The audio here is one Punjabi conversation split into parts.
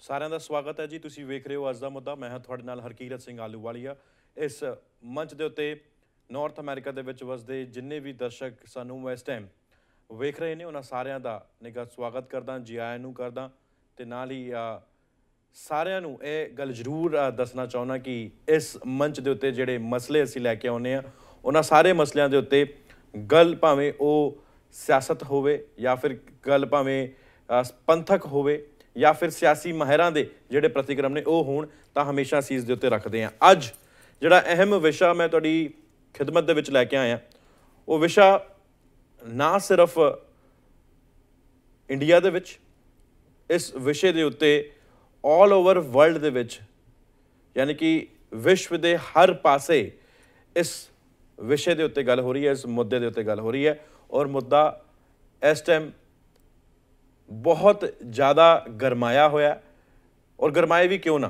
ਸਾਰਿਆਂ ਦਾ ਸਵਾਗਤ ਹੈ ਜੀ। ਤੁਸੀਂ ਵੇਖ ਰਹੇ ਹੋ ਅੱਜ ਦਾ ਮੁੱਦਾ। ਮੈਂ ਹਾਂ ਤੁਹਾਡੇ ਨਾਲ ਹਰਕੀਰਤ ਸਿੰਘ ਆਲੂਵਾਲੀਆ। ਇਸ ਮੰਚ ਦੇ ਉੱਤੇ ਨਾਰਥ ਅਮਰੀਕਾ ਦੇ ਵਿੱਚ ਵਸਦੇ ਜਿੰਨੇ ਵੀ ਦਰਸ਼ਕ ਸਾਨੂੰ ਇਸ ਟਾਈਮ ਵੇਖ ਰਹੇ ਨੇ ਉਹਨਾਂ ਸਾਰਿਆਂ ਦਾ ਨਿੱਘਾ ਸਵਾਗਤ ਕਰਦਾ, ਜੀ ਆਇਆਂ ਨੂੰ ਕਰਦਾ। ਅਤੇ ਨਾਲ ਹੀ ਸਾਰਿਆਂ ਨੂੰ ਇਹ ਗੱਲ ਜ਼ਰੂਰ ਦੱਸਣਾ ਚਾਹੁੰਦਾ ਕਿ ਇਸ ਮੰਚ ਦੇ ਉੱਤੇ ਜਿਹੜੇ ਮਸਲੇ ਅਸੀਂ ਲੈ ਕੇ ਆਉਂਦੇ ਹਾਂ ਉਹਨਾਂ ਸਾਰੇ ਮਸਲਿਆਂ ਦੇ ਉੱਤੇ ਗੱਲ ਭਾਵੇਂ ਉਹ ਸਿਆਸਤ ਹੋਵੇ ਜਾਂ ਫਿਰ ਗੱਲ ਭਾਵੇਂ ਪੰਥਕ ਹੋਵੇ ਜਾਂ ਫਿਰ ਸਿਆਸੀ ਮਾਹਿਰਾਂ ਦੇ ਜਿਹੜੇ ਪ੍ਰਤੀਕਰਮ ਨੇ ਉਹ ਹੋਣ, ਤਾਂ ਹਮੇਸ਼ਾ ਅਸੀਂ ਇਸ ਦੇ ਉੱਤੇ ਰੱਖਦੇ ਹਾਂ। ਅੱਜ ਜਿਹੜਾ ਅਹਿਮ ਵਿਸ਼ਾ ਮੈਂ ਤੁਹਾਡੀ ਖਿਦਮਤ ਦੇ ਵਿੱਚ ਲੈ ਕੇ ਆਇਆ ਉਹ ਵਿਸ਼ਾ ਨਾ ਸਿਰਫ ਇੰਡੀਆ ਦੇ ਵਿੱਚ, ਇਸ ਵਿਸ਼ੇ ਦੇ ਉੱਤੇ ਆਲ ਓਵਰ ਵਰਲਡ ਦੇ ਵਿੱਚ ਯਾਨੀ ਕਿ ਵਿਸ਼ਵ ਦੇ ਹਰ ਪਾਸੇ ਇਸ ਵਿਸ਼ੇ ਦੇ ਉੱਤੇ ਗੱਲ ਹੋ ਰਹੀ ਹੈ, ਇਸ ਮੁੱਦੇ ਦੇ ਉੱਤੇ ਗੱਲ ਹੋ ਰਹੀ ਹੈ। ਔਰ ਮੁੱਦਾ ਇਸ ਟਾਈਮ ਬਹੁਤ ਜ਼ਿਆਦਾ ਗਰਮਾਇਆ ਹੋਇਆ। ਔਰ ਗਰਮਾਏ ਵੀ ਕਿਉਂ ਨਾ,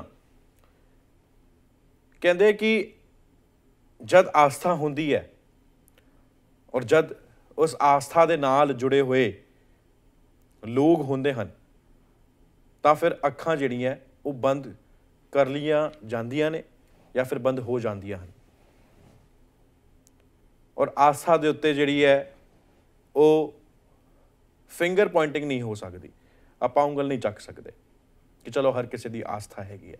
ਕਹਿੰਦੇ ਕਿ ਜਦ ਆਸਥਾ ਹੁੰਦੀ ਹੈ ਔਰ ਜਦ ਉਸ ਆਸਥਾ ਦੇ ਨਾਲ ਜੁੜੇ ਹੋਏ ਲੋਕ ਹੁੰਦੇ ਹਨ ਤਾਂ ਫਿਰ ਅੱਖਾਂ ਜਿਹੜੀਆਂ ਉਹ ਬੰਦ ਕਰ ਲਈਆਂ ਜਾਂਦੀਆਂ ਨੇ ਜਾਂ ਫਿਰ ਬੰਦ ਹੋ ਜਾਂਦੀਆਂ ਹਨ। ਔਰ ਆਸਥਾ ਦੇ ਉੱਤੇ ਜਿਹੜੀ ਹੈ ਉਹ ਫਿੰਗਰ ਪੁਆਇੰਟਿੰਗ ਨਹੀਂ ਹੋ ਸਕਦੀ। ਆਪਾਂ ਉਂਗਲ ਨਹੀਂ ਚੱਕ ਸਕਦੇ ਕਿ ਚਲੋ ਹਰ ਕਿਸੇ ਦੀ ਆਸਥਾ ਹੈਗੀ ਹੈ।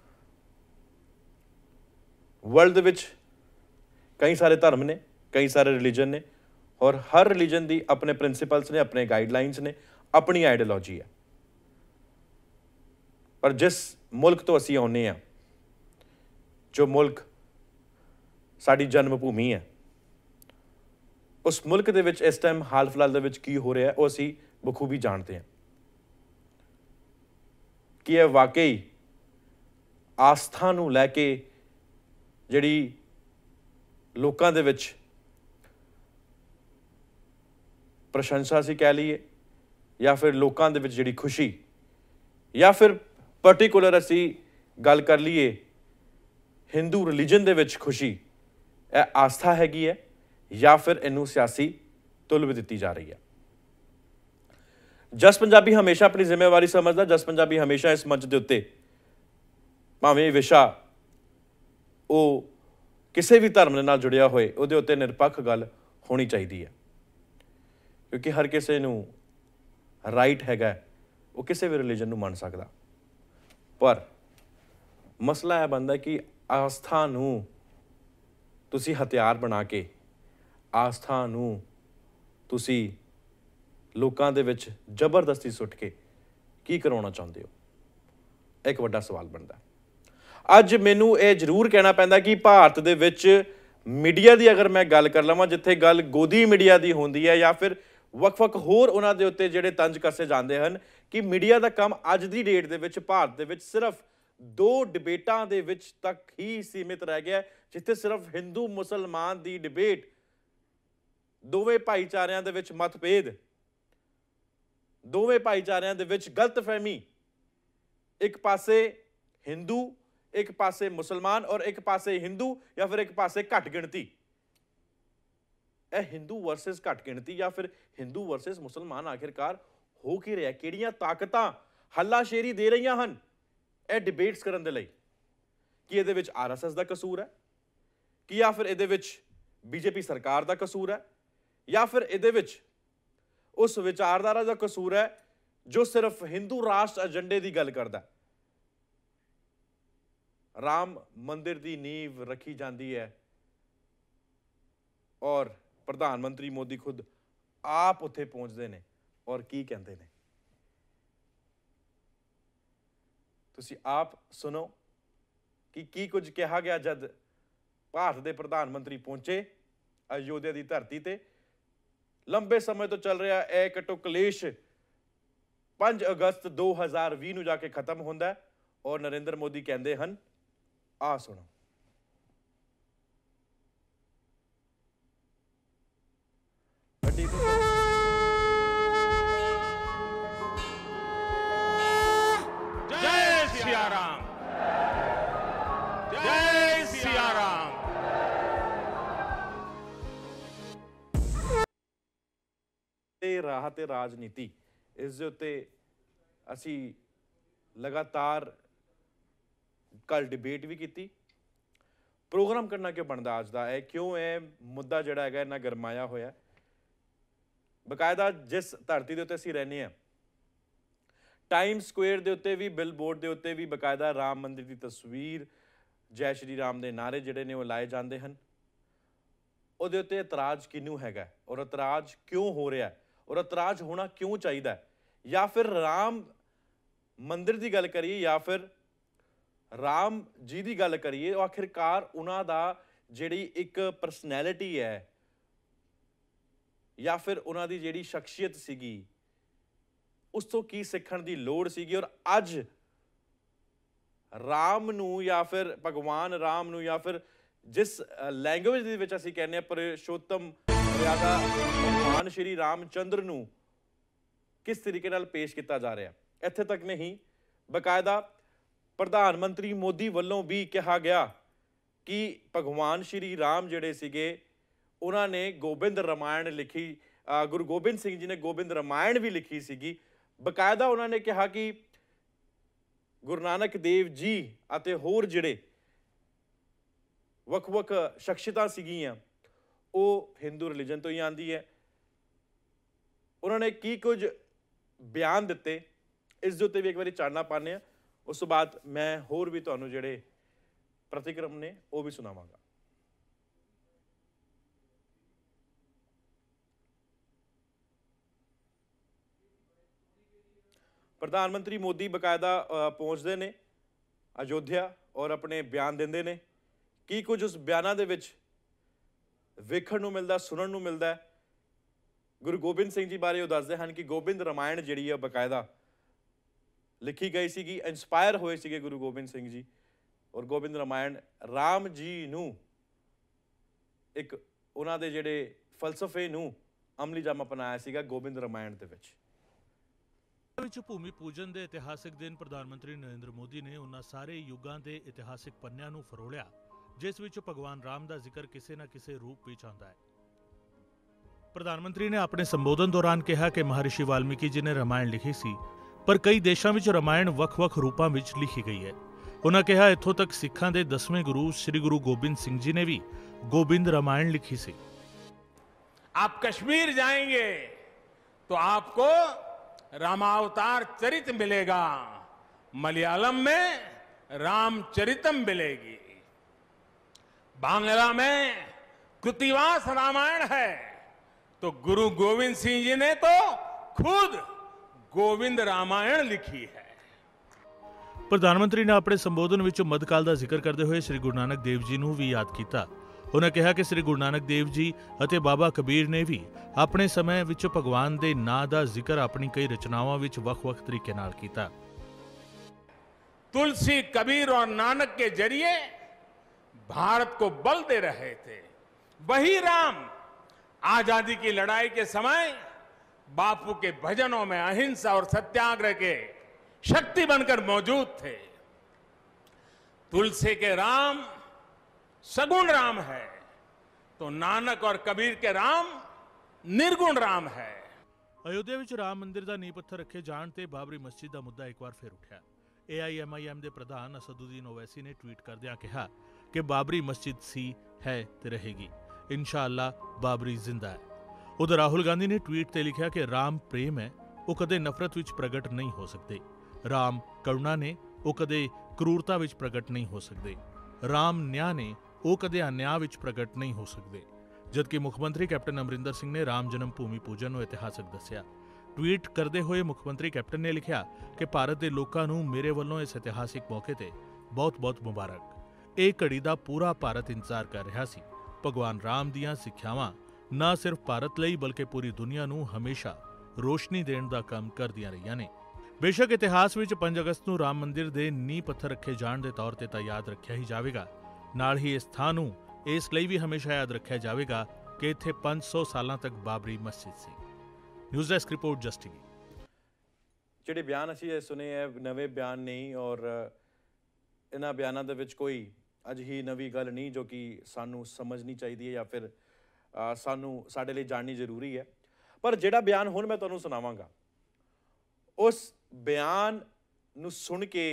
ਵਰਲਡ ਦੇ ਵਿੱਚ ਕਈ ਸਾਰੇ ਧਰਮ ਨੇ, ਕਈ ਸਾਰੇ ਰਿਲੀਜਨ ਨੇ ਔਰ ਹਰ ਰਿਲੀਜਨ ਦੀ ਆਪਣੇ ਪ੍ਰਿੰਸੀਪਲਸ ਨੇ, ਆਪਣੇ ਗਾਈਡਲਾਈਨਸ ਨੇ, ਆਪਣੀ ਆਈਡੀਓਲੋਜੀ ਹੈ। ਪਰ ਜਿਸ ਮੁਲਕ ਤੋਂ ਅਸੀਂ ਆਉਂਦੇ ਹਾਂ, ਜੋ ਮੁਲਕ ਸਾਡੀ ਜਨਮ ਭੂਮੀ ਹੈ, ਉਸ ਮੁਲਕ ਦੇ ਵਿੱਚ ਇਸ ਟਾਈਮ ਹਾਲ ਫਿਲਹਾਲ ਦੇ ਵਿੱਚ ਕੀ ਹੋ ਰਿਹਾ ਉਹ ਅਸੀਂ ਬਖੂਬੀ ਜਾਣਦੇ ਹਾਂ ਕਿ ਇਹ ਵਾਕਈ ਆਸਥਾ ਨੂੰ ਲੈ ਕੇ ਜਿਹੜੀ ਲੋਕਾਂ ਦੇ ਵਿੱਚ ਪ੍ਰਸ਼ੰਸਾ ਅਸੀਂ ਕਹਿ ਲਈਏ ਜਾਂ ਫਿਰ ਲੋਕਾਂ ਦੇ ਵਿੱਚ ਜਿਹੜੀ ਖੁਸ਼ੀ ਜਾਂ ਫਿਰ ਪਰਟੀਕੂਲਰ ਅਸੀਂ ਗੱਲ ਕਰ ਲਈਏ ਹਿੰਦੂ ਰਿਲੀਜਨ ਦੇ ਵਿੱਚ ਖੁਸ਼ੀ, ਇਹ ਆਸਥਾ ਹੈਗੀ ਹੈ ਜਾਂ ਫਿਰ ਇਹਨੂੰ ਸਿਆਸੀ ਤੁਲਬ ਦਿੱਤੀ ਜਾ ਰਹੀ ਹੈ। ਜਸ ਪੰਜਾਬੀ ਹਮੇਸ਼ਾ ਆਪਣੀ ਜ਼ਿੰਮੇਵਾਰੀ ਸਮਝਦਾ। ਜਸ ਪੰਜਾਬੀ ਹਮੇਸ਼ਾ ਇਸ ਮੰਚ ਦੇ ਉੱਤੇ ਭਾਵੇਂ ਇਹ ਵਿਸ਼ਾ ਉਹ ਕਿਸੇ ਵੀ ਧਰਮ ਦੇ ਨਾਲ ਜੁੜਿਆ ਹੋਏ ਉਹਦੇ ਉੱਤੇ ਨਿਰਪੱਖ ਗੱਲ ਹੋਣੀ ਚਾਹੀਦੀ ਹੈ, ਕਿਉਂਕਿ ਹਰ ਕਿਸੇ ਨੂੰ ਰਾਈਟ ਹੈਗਾ ਉਹ ਕਿਸੇ ਵੀ ਰਿਲੀਜਨ ਨੂੰ ਮੰਨ ਸਕਦਾ। ਪਰ ਮਸਲਾ ਇਹ ਬਣਦਾ ਕਿ ਆਸਥਾ ਨੂੰ ਤੁਸੀਂ ਹਥਿਆਰ ਬਣਾ ਕੇ, ਆਸਥਾ ਨੂੰ ਤੁਸੀਂ ਲੋਕਾਂ ਦੇ ਵਿੱਚ ਜ਼ਬਰਦਸਤੀ ਸੁੱਟ ਕੇ ਕੀ ਕਰਾਉਣਾ ਚਾਹੁੰਦੇ ਹੋ, ਇੱਕ ਵੱਡਾ ਸਵਾਲ ਬਣਦਾ। ਅੱਜ ਮੈਨੂੰ ਇਹ ਜ਼ਰੂਰ ਕਹਿਣਾ ਪੈਂਦਾ ਕਿ ਭਾਰਤ ਦੇ ਵਿੱਚ ਮੀਡੀਆ ਦੀ ਅਗਰ ਮੈਂ ਗੱਲ ਕਰ ਲਵਾਂ, ਜਿੱਥੇ ਗੱਲ ਗੋਦੀ ਮੀਡੀਆ ਦੀ ਹੁੰਦੀ ਹੈ ਜਾਂ ਫਿਰ ਵੱਖ-ਵੱਖ ਹੋਰ ਉਹਨਾਂ ਦੇ ਉੱਤੇ ਜਿਹੜੇ ਤੰਜ ਕੱਸੇ ਜਾਂਦੇ ਹਨ ਕਿ ਮੀਡੀਆ ਦਾ ਕੰਮ ਅੱਜ ਦੀ ਡੇਟ ਦੇ ਵਿੱਚ ਭਾਰਤ ਦੇ ਵਿੱਚ ਸਿਰਫ 2 ਡਿਬੇਟਾਂ ਦੇ ਵਿੱਚ ਤੱਕ ਹੀ ਸੀਮਿਤ ਰਹਿ ਗਿਆ, ਜਿੱਥੇ ਸਿਰਫ ਹਿੰਦੂ ਮੁਸਲਮਾਨ ਦੀ ਡਿਬੇਟ, ਦੋਵੇਂ ਭਾਈਚਾਰਿਆਂ ਦੇ ਵਿੱਚ ਮਤਭੇਦ, ਦੋਵੇਂ ਭਾਈਚਾਰਿਆਂ ਦੇ ਵਿੱਚ ਗਲਤਫਹਿਮੀ, ਇੱਕ ਪਾਸੇ ਹਿੰਦੂ, ਇੱਕ ਪਾਸੇ ਮੁਸਲਮਾਨ ਔਰ ਇੱਕ ਪਾਸੇ ਹਿੰਦੂ ਜਾਂ ਫਿਰ ਇੱਕ ਪਾਸੇ ਘੱਟ ਗਿਣਤੀ। ਇਹ ਹਿੰਦੂ ਵਰਸਸ ਘੱਟ ਗਿਣਤੀ ਜਾਂ ਫਿਰ ਹਿੰਦੂ ਵਰਸਸ ਮੁਸਲਮਾਨ ਆਖਿਰਕਾਰ ਹੋ ਕੀ ਰਿਹਾ? ਕਿਹੜੀਆਂ ਤਾਕਤਾਂ ਹੱਲਾਸ਼ੇਰੀ ਦੇ ਰਹੀਆਂ ਹਨ ਇਹ ਡਿਬੇਟਸ ਕਰਨ ਦੇ ਲਈ? ਕਿ ਇਹਦੇ ਵਿੱਚ RSS ਦਾ ਕਸੂਰ ਹੈ, ਕਿ ਜਾਂ ਫਿਰ ਇਹਦੇ ਵਿੱਚ BJP ਸਰਕਾਰ ਦਾ ਕਸੂਰ ਹੈ, ਜਾਂ ਫਿਰ ਇਹਦੇ ਵਿੱਚ ਉਸ ਵਿਚਾਰਧਾਰਾ ਦਾ ਕਸੂਰ ਹੈ ਜੋ ਸਿਰਫ ਹਿੰਦੂ ਰਾਸ਼ਟਰ ਏਜੰਡੇ ਦੀ ਗੱਲ ਕਰਦਾ। ਰਾਮ ਮੰਦਿਰ ਦੀ ਨੀਂਹ ਰੱਖੀ ਜਾਂਦੀ ਹੈ ਔਰ ਪ੍ਰਧਾਨ ਮੰਤਰੀ ਮੋਦੀ ਖੁਦ ਆਪ ਉੱਥੇ ਪਹੁੰਚਦੇ ਨੇ ਔਰ ਕੀ ਕਹਿੰਦੇ ਨੇ, ਤੁਸੀਂ ਆਪ ਸੁਣੋ ਕਿ ਕੀ ਕੁਝ ਕਿਹਾ ਗਿਆ ਜਦ ਭਾਰਤ ਦੇ ਪ੍ਰਧਾਨ ਮੰਤਰੀ ਪਹੁੰਚੇ ਅਯੋਧਿਆ ਦੀ ਧਰਤੀ ਤੇ। ਲੰਬੇ ਸਮੇਂ ਤੋਂ ਚੱਲ ਰਿਹਾ ਇਹ ਕੱਟੋ ਕਲੇਸ਼ 5 ਅਗਸਤ 2020 ਨੂੰ ਜਾ ਕੇ ਖਤਮ ਹੁੰਦਾ ਔਰ ਨਰਿੰਦਰ ਮੋਦੀ ਕਹਿੰਦੇ ਹਨ, ਆ ਸੁਣੋ। जय सिया राम, जय सिया राम। ਤੇ ਰਾਹ ਤੇ ਰਾਜਨੀਤੀ, ਇਸ ਦੇ ਉੱਤੇ ਅਸੀਂ ਲਗਾਤਾਰ ਕੱਲ ਡਿਬੇਟ ਵੀ ਕੀਤੀ। ਪ੍ਰੋਗਰਾਮ ਕਰਨਾ ਕਿਉਂ ਬਣਦਾ ਅੱਜ ਦਾ, ਇਹ ਕਿਉਂ ਇਹ ਮੁੱਦਾ ਜਿਹੜਾ ਹੈਗਾ ਇੰਨਾ ਗਰਮਾਇਆ ਹੋਇਆ। ਬਕਾਇਦਾ ਜਿਸ ਧਰਤੀ ਦੇ ਉੱਤੇ ਅਸੀਂ ਰਹਿੰਦੇ ਹਾਂ, ਟਾਈਮ ਸਕੁਏਅਰ ਦੇ ਉੱਤੇ ਵੀ, ਬਿਲ ਬੋਰਡ ਦੇ ਉੱਤੇ ਵੀ ਬਕਾਇਦਾ ਰਾਮ ਮੰਦਿਰ ਦੀ ਤਸਵੀਰ, ਜੈ ਸ਼੍ਰੀ ਰਾਮ ਦੇ ਨਾਅਰੇ ਜਿਹੜੇ ਨੇ ਉਹ ਲਾਏ ਜਾਂਦੇ ਹਨ। ਉਹਦੇ ਉੱਤੇ ਇਤਰਾਜ਼ ਕਿਹਨੂੰ ਹੈਗਾ ਔਰ ਇਤਰਾਜ਼ ਕਿਉਂ ਹੋ ਰਿਹਾ ਔਰ ਇਤਰਾਜ਼ ਹੋਣਾ ਕਿਉਂ ਚਾਹੀਦਾ, ਜਾਂ ਫਿਰ ਰਾਮ ਮੰਦਿਰ ਦੀ ਗੱਲ ਕਰੀਏ ਜਾਂ ਫਿਰ ਰਾਮ ਜੀ ਦੀ ਗੱਲ ਕਰੀਏ, ਉਹ ਆਖਿਰਕਾਰ ਉਹਨਾਂ ਦਾ ਜਿਹੜੀ ਇੱਕ ਪਰਸਨੈਲਿਟੀ ਹੈ ਜਾਂ ਫਿਰ ਉਹਨਾਂ ਦੀ ਜਿਹੜੀ ਸ਼ਖਸੀਅਤ ਸੀਗੀ, ਉਸ ਤੋਂ ਕੀ ਸਿੱਖਣ ਦੀ ਲੋੜ ਸੀਗੀ। ਔਰ ਅੱਜ ਰਾਮ ਨੂੰ ਜਾਂ ਫਿਰ ਭਗਵਾਨ ਰਾਮ ਨੂੰ ਜਾਂ ਫਿਰ ਜਿਸ ਲੈਂਗੁਏਜ ਦੇ ਵਿੱਚ ਅਸੀਂ ਕਹਿੰਦੇ ਹਾਂ ਪੁਰਸ਼ੋਤਮ ਮਰਿਆਦਾ ਭਗਵਾਨ ਸ਼੍ਰੀ ਰਾਮ ਚੰਦਰ ਨੂੰ ਕਿਸ ਤਰੀਕੇ ਨਾਲ ਪੇਸ਼ ਕੀਤਾ ਜਾ ਰਿਹਾ। ਇੱਥੇ ਤੱਕ ਨਹੀਂ, ਬਕਾਇਦਾ ਪ੍ਰਧਾਨ ਮੰਤਰੀ ਮੋਦੀ ਵੱਲੋਂ ਵੀ ਕਿਹਾ ਗਿਆ ਕਿ ਭਗਵਾਨ ਸ਼੍ਰੀ ਰਾਮ ਜਿਹੜੇ ਸੀਗੇ ਉਹਨਾਂ ਨੇ ਗੋਬਿੰਦ ਰਾਮਾਇਣ ਲਿਖੀ, ਗੁਰੂ ਗੋਬਿੰਦ ਸਿੰਘ ਜੀ ਨੇ ਗੋਬਿੰਦ ਰਾਮਾਇਣ ਵੀ ਲਿਖੀ ਸੀਗੀ। ਬਕਾਇਦਾ ਉਹਨਾਂ ਨੇ ਕਿਹਾ ਕਿ ਗੁਰੂ ਨਾਨਕ ਦੇਵ ਜੀ ਅਤੇ ਹੋਰ ਜਿਹੜੇ ਵੱਖ-ਵੱਖ ਸ਼ਖਸੀਅਤਾਂ ਸੀਗੀਆਂ ਉਹ ਹਿੰਦੂ ਰਿਲੀਜਨ ਤੋਂ ਹੀ ਆਉਂਦੀ ਹੈ। ਉਹਨਾਂ ਨੇ ਕੀ ਕੁਝ ਬਿਆਨ ਦਿੱਤੇ, ਇਸ ਦੇ ਉੱਤੇ ਵੀ ਇੱਕ ਵਾਰੀ ਚਾਨਣਾ ਪਾਉਂਦੇ ਹਾਂ। ਉਸ ਤੋਂ ਬਾਅਦ ਮੈਂ ਹੋਰ ਵੀ ਤੁਹਾਨੂੰ ਜਿਹੜੇ ਪ੍ਰਤੀਕਰਮ ਨੇ ਉਹ ਵੀ ਸੁਣਾਵਾਂਗਾ। ਪ੍ਰਧਾਨ ਮੰਤਰੀ ਮੋਦੀ ਬਕਾਇਦਾ ਪਹੁੰਚਦੇ ਨੇ ਅਯੋਧਿਆ ਔਰ ਆਪਣੇ ਬਿਆਨ ਦਿੰਦੇ ਨੇ। ਕੀ ਕੁਝ ਉਸ ਬਿਆਨਾਂ ਦੇ ਵਿੱਚ ਵੇਖਣ ਨੂੰ ਮਿਲਦਾ, ਸੁਣਨ ਨੂੰ ਮਿਲਦਾ। ਗੁਰੂ ਗੋਬਿੰਦ ਸਿੰਘ ਜੀ ਬਾਰੇ ਉਹ ਦੱਸਦੇ ਹਨ ਕਿ ਗੋਬਿੰਦ ਰਾਮਾਇਣ ਜਿਹੜੀ ਹੈ ਬਕਾਇਦਾ ਲਿਖੀ ਗਈ ਸੀਗੀ, ਇੰਸਪਾਇਰ ਹੋਏ ਸੀਗੇ ਗੁਰੂ ਗੋਬਿੰਦ ਸਿੰਘ ਜੀ। ਔਰ ਗੋਬਿੰਦ ਰਾਮਾਇਣ ਰਾਮ ਜੀ ਨੂੰ ਇੱਕ ਉਹਨਾਂ ਦੇ ਜਿਹੜੇ ਫਲਸਫੇ ਨੂੰ ਅਮਲੀ ਜਾਮਾ ਬਣਾਇਆ ਸੀਗਾ ਗੋਬਿੰਦ ਰਾਮਾਇਣ ਦੇ ਵਿੱਚ। ਭੂਮੀ ਪੂਜਨ ਦੇ ਇਤਿਹਾਸਿਕ ਦਿਨ ਪ੍ਰਧਾਨ ਮੰਤਰੀ ਨਰਿੰਦਰ ਮੋਦੀ ਨੇ ਉਹਨਾਂ ਸਾਰੇ ਯੁੱਗਾਂ ਦੇ ਇਤਿਹਾਸਿਕ ਪੰਨਿਆਂ ਨੂੰ ਫਰੋਲਿਆ ਜਿਸ ਵਿੱਚ ਭਗਵਾਨ ਰਾਮ ਦਾ ਜ਼ਿਕਰ ਕਿਸੇ ਨਾ ਕਿਸੇ ਰੂਪ ਵਿੱਚ ਆਉਂਦਾ ਹੈ। ਪ੍ਰਧਾਨ ਮੰਤਰੀ ਨੇ ਆਪਣੇ ਸੰਬੋਧਨ ਦੌਰਾਨ ਕਿਹਾ ਕਿ ਮਹਾਰਿਸ਼ੀ ਵਾਲਮੀਕੀ ਜੀ ਨੇ ਰਾਮਾਇਣ ਲਿਖੀ ਸੀ, ਪਰ ਕਈ ਦੇਸ਼ਾਂ ਵਿੱਚ ਰਾਮਾਇਣ ਵੱਖ-ਵੱਖ ਰੂਪਾਂ ਵਿੱਚ ਲਿਖੀ ਗਈ ਹੈ। ਉਹਨਾਂ ਕਿਹਾ ਇੱਥੋਂ ਤੱਕ ਸਿੱਖਾਂ ਦੇ 10ਵੇਂ ਗੁਰੂ ਸ੍ਰੀ ਗੁਰੂ ਗੋਬਿੰਦ ਸਿੰਘ ਜੀ ਨੇ ਵੀ ਗੋਬਿੰਦ ਰਾਮਾਇਣ ਲਿਖੀ ਸੀ। आप कश्मीर जाएंगे तो आपको रामावतार चरित मिलेगा, मलयालम में रामचरितम मिलेगी, बांग्ला में कृतिवास रामायण है, तो गुरु गोविंद सिंह जी ने तो खुद गोविंद रामायण लिखी है। ਪ੍ਰਧਾਨ ਮੰਤਰੀ ਨੇ ਆਪਣੇ ਸੰਬੋਧਨ ਵਿੱਚ ਮੱਧਕਾਲ ਦਾ ਜ਼ਿਕਰ ਕਰਦੇ ਹੋਏ ਸ੍ਰੀ ਗੁਰੂ ਨਾਨਕ ਦੇਵ ਜੀ ਨੂੰ ਵੀ ਯਾਦ ਕੀਤਾ। ਉਹਨਾਂ ਕਿਹਾ ਕਿ ਸ੍ਰੀ ਗੁਰੂ ਨਾਨਕ ਦੇਵ ਜੀ ਅਤੇ ਬਾਬਾ ਕਬੀਰ ਨੇ ਵੀ ਆਪਣੇ ਸਮੇਂ ਵਿੱਚ ਭਗਵਾਨ ਦੇ ਨਾਂ ਦਾ ਜ਼ਿਕਰ ਆਪਣੀ ਕਈ ਰਚਨਾਵਾਂ ਵਿੱਚ ਵੱਖ-ਵੱਖ ਤਰੀਕੇ ਨਾਲ ਕੀਤਾ। तुलसी, कबीर और नानक के जरिए भारत को बल दे रहे थे। वही राम आजादी की लड़ाई के समय बापू के भजनों में अहिंसा और सत्याग्रह के शक्ति बनकर मौजूद थे। तुलसी के राम सगुण राम है तो नानक और कबीर के राम निर्गुण राम है। ਅਯੋਧਿਆ ਵਿੱਚ ਰਾਮ ਮੰਦਿਰ ਦਾ ਨੀਂਹ ਪੱਥਰ ਰੱਖੇ ਜਾਣ ਤੇ ਬਾਬਰੀ ਮਸਜਿਦ ਦਾ ਮੁੱਦਾ ਇੱਕ ਵਾਰ ਫਿਰ ਉੱਠਿਆ। AIMIM ਦੇ ਪ੍ਰਧਾਨ ਅਸਦੁੱਦੀਨ ਓਵੈਸੀ ਨੇ ਟਵੀਟ ਕਰਦਿਆਂ ਕਿਹਾ ਕਿ ਬਾਬਰੀ ਮਸਜਿਦ ਸੀ, ਹੈ ਤੇ ਰਹੇਗੀ। ਇਨਸ਼ਾਅੱਲਾ ਬਾਬਰੀ ਜ਼ਿੰਦਾ ਹੈ। ਉਧਰ ਰਾਹੁਲ ਗਾਂਧੀ ਨੇ ਟਵੀਟ ਤੇ ਲਿਖਿਆ ਕਿ ਰਾਮ ਪ੍ਰੇਮ ਹੈ, ਉਹ ਕਦੇ ਨਫ਼ਰਤ ਵਿੱਚ ਪ੍ਰਗਟ ਨਹੀਂ ਹੋ ਸਕਦੇ। ਰਾਮ ਕਰੁਣਾ ਨੇ, ਉਹ ਕਦੇ ਕਰੂਰਤਾ ਵਿੱਚ ਪ੍ਰਗਟ ਨਹੀਂ ਹੋ ਸਕਦੇ। ਰਾਮ ਨਿਆਂ ਨੇ, ਉਹ ਕਦੇ ਅਨਿਆਂ ਵਿੱਚ ਪ੍ਰਗਟ ਨਹੀਂ ਹੋ ਸਕਦੇ। ਜਦਕਿ ਮੁੱਖ ਮੰਤਰੀ ਕੈਪਟਨ ਅਮਰਿੰਦਰ ਸਿੰਘ ਨੇ ਰਾਮ ਜਨਮ ਭੂਮੀ ਪੂਜਨ ਨੂੰ ਇਤਿਹਾਸਕ ਦੱਸਿਆ। ਟਵੀਟ ਕਰਦੇ ਹੋਏ ਮੁੱਖ ਮੰਤਰੀ ਕੈਪਟਨ ਨੇ ਲਿਖਿਆ ਕਿ ਭਾਰਤ ਦੇ ਲੋਕਾਂ ਨੂੰ ਮੇਰੇ ਵੱਲੋਂ ਇਸ ਇਤਿਹਾਸਿਕ ਮੌਕੇ ਤੇ ਬਹੁਤ-ਬਹੁਤ ਮੁਬਾਰਕ। ਇਹ ਘੜੀ ਦਾ ਪੂਰਾ ਭਾਰਤ ਇੰਤਜ਼ਾਰ ਕਰ ਰਿਹਾ ਸੀ। ਭਗਵਾਨ ਰਾਮ ਦੀਆਂ ਸਿੱਖਿਆਵਾਂ ਨਾ ਸਿਰਫ ਭਾਰਤ ਲਈ ਬਲਕਿ ਪੂਰੀ ਦੁਨੀਆ ਨੂੰ ਹਮੇਸ਼ਾ ਰੋਸ਼ਨੀ ਦੇਣ ਦਾ ਕੰਮ ਕਰਦੀਆਂ ਰਹੀਆਂ ਨੇ। ਬੇਸ਼ੱਕ ਇਤਿਹਾਸ ਵਿੱਚ 5 ਅਗਸਤ ਨੂੰ ਰਾਮ ਮੰਦਿਰ ਦੇ ਨੀਂਹ ਪੱਥਰ ਰੱਖੇ ਜਾਣ ਦੇ ਤੌਰ ਤੇ ਤਾਂ ਯਾਦ ਰੱਖਿਆ ਹੀ ਜਾਵੇਗਾ, ਨਾਲ ਹੀ ਇਸ ਥਾਂ ਨੂੰ ਇਸ ਲਈ ਵੀ ਹਮੇਸ਼ਾ ਯਾਦ ਰੱਖਿਆ ਜਾਵੇਗਾ ਕਿ ਇੱਥੇ 500 ਸਾਲਾਂ ਤੱਕ ਬਾਬਰੀ ਮਸਜਿਦ ਸੀ। News desk report just TV. ਜਿਹੜੇ ਬਿਆਨ ਅਸੀਂ ਸੁਣੇ ਹੈ ਨਵੇਂ ਬਿਆਨ ਨਹੀਂ, ਔਰ ਇਹਨਾਂ ਬਿਆਨਾਂ ਦੇ ਵਿੱਚ ਕੋਈ ਅਜਿਹੀ ਨਵੀਂ ਗੱਲ ਨਹੀਂ ਜੋ ਕਿ ਸਾਨੂੰ ਸਮਝਣੀ ਚਾਹੀਦੀ ਹੈ ਜਾਂ ਫਿਰ ਸਾਡੇ ਲਈ ਜਾਣਨੀ ਜ਼ਰੂਰੀ ਹੈ। ਪਰ ਜਿਹੜਾ ਬਿਆਨ ਹੁਣ ਮੈਂ ਤੁਹਾਨੂੰ ਸੁਣਾਵਾਂਗਾ ਉਸ ਬਿਆਨ ਨੂੰ ਸੁਣ ਕੇ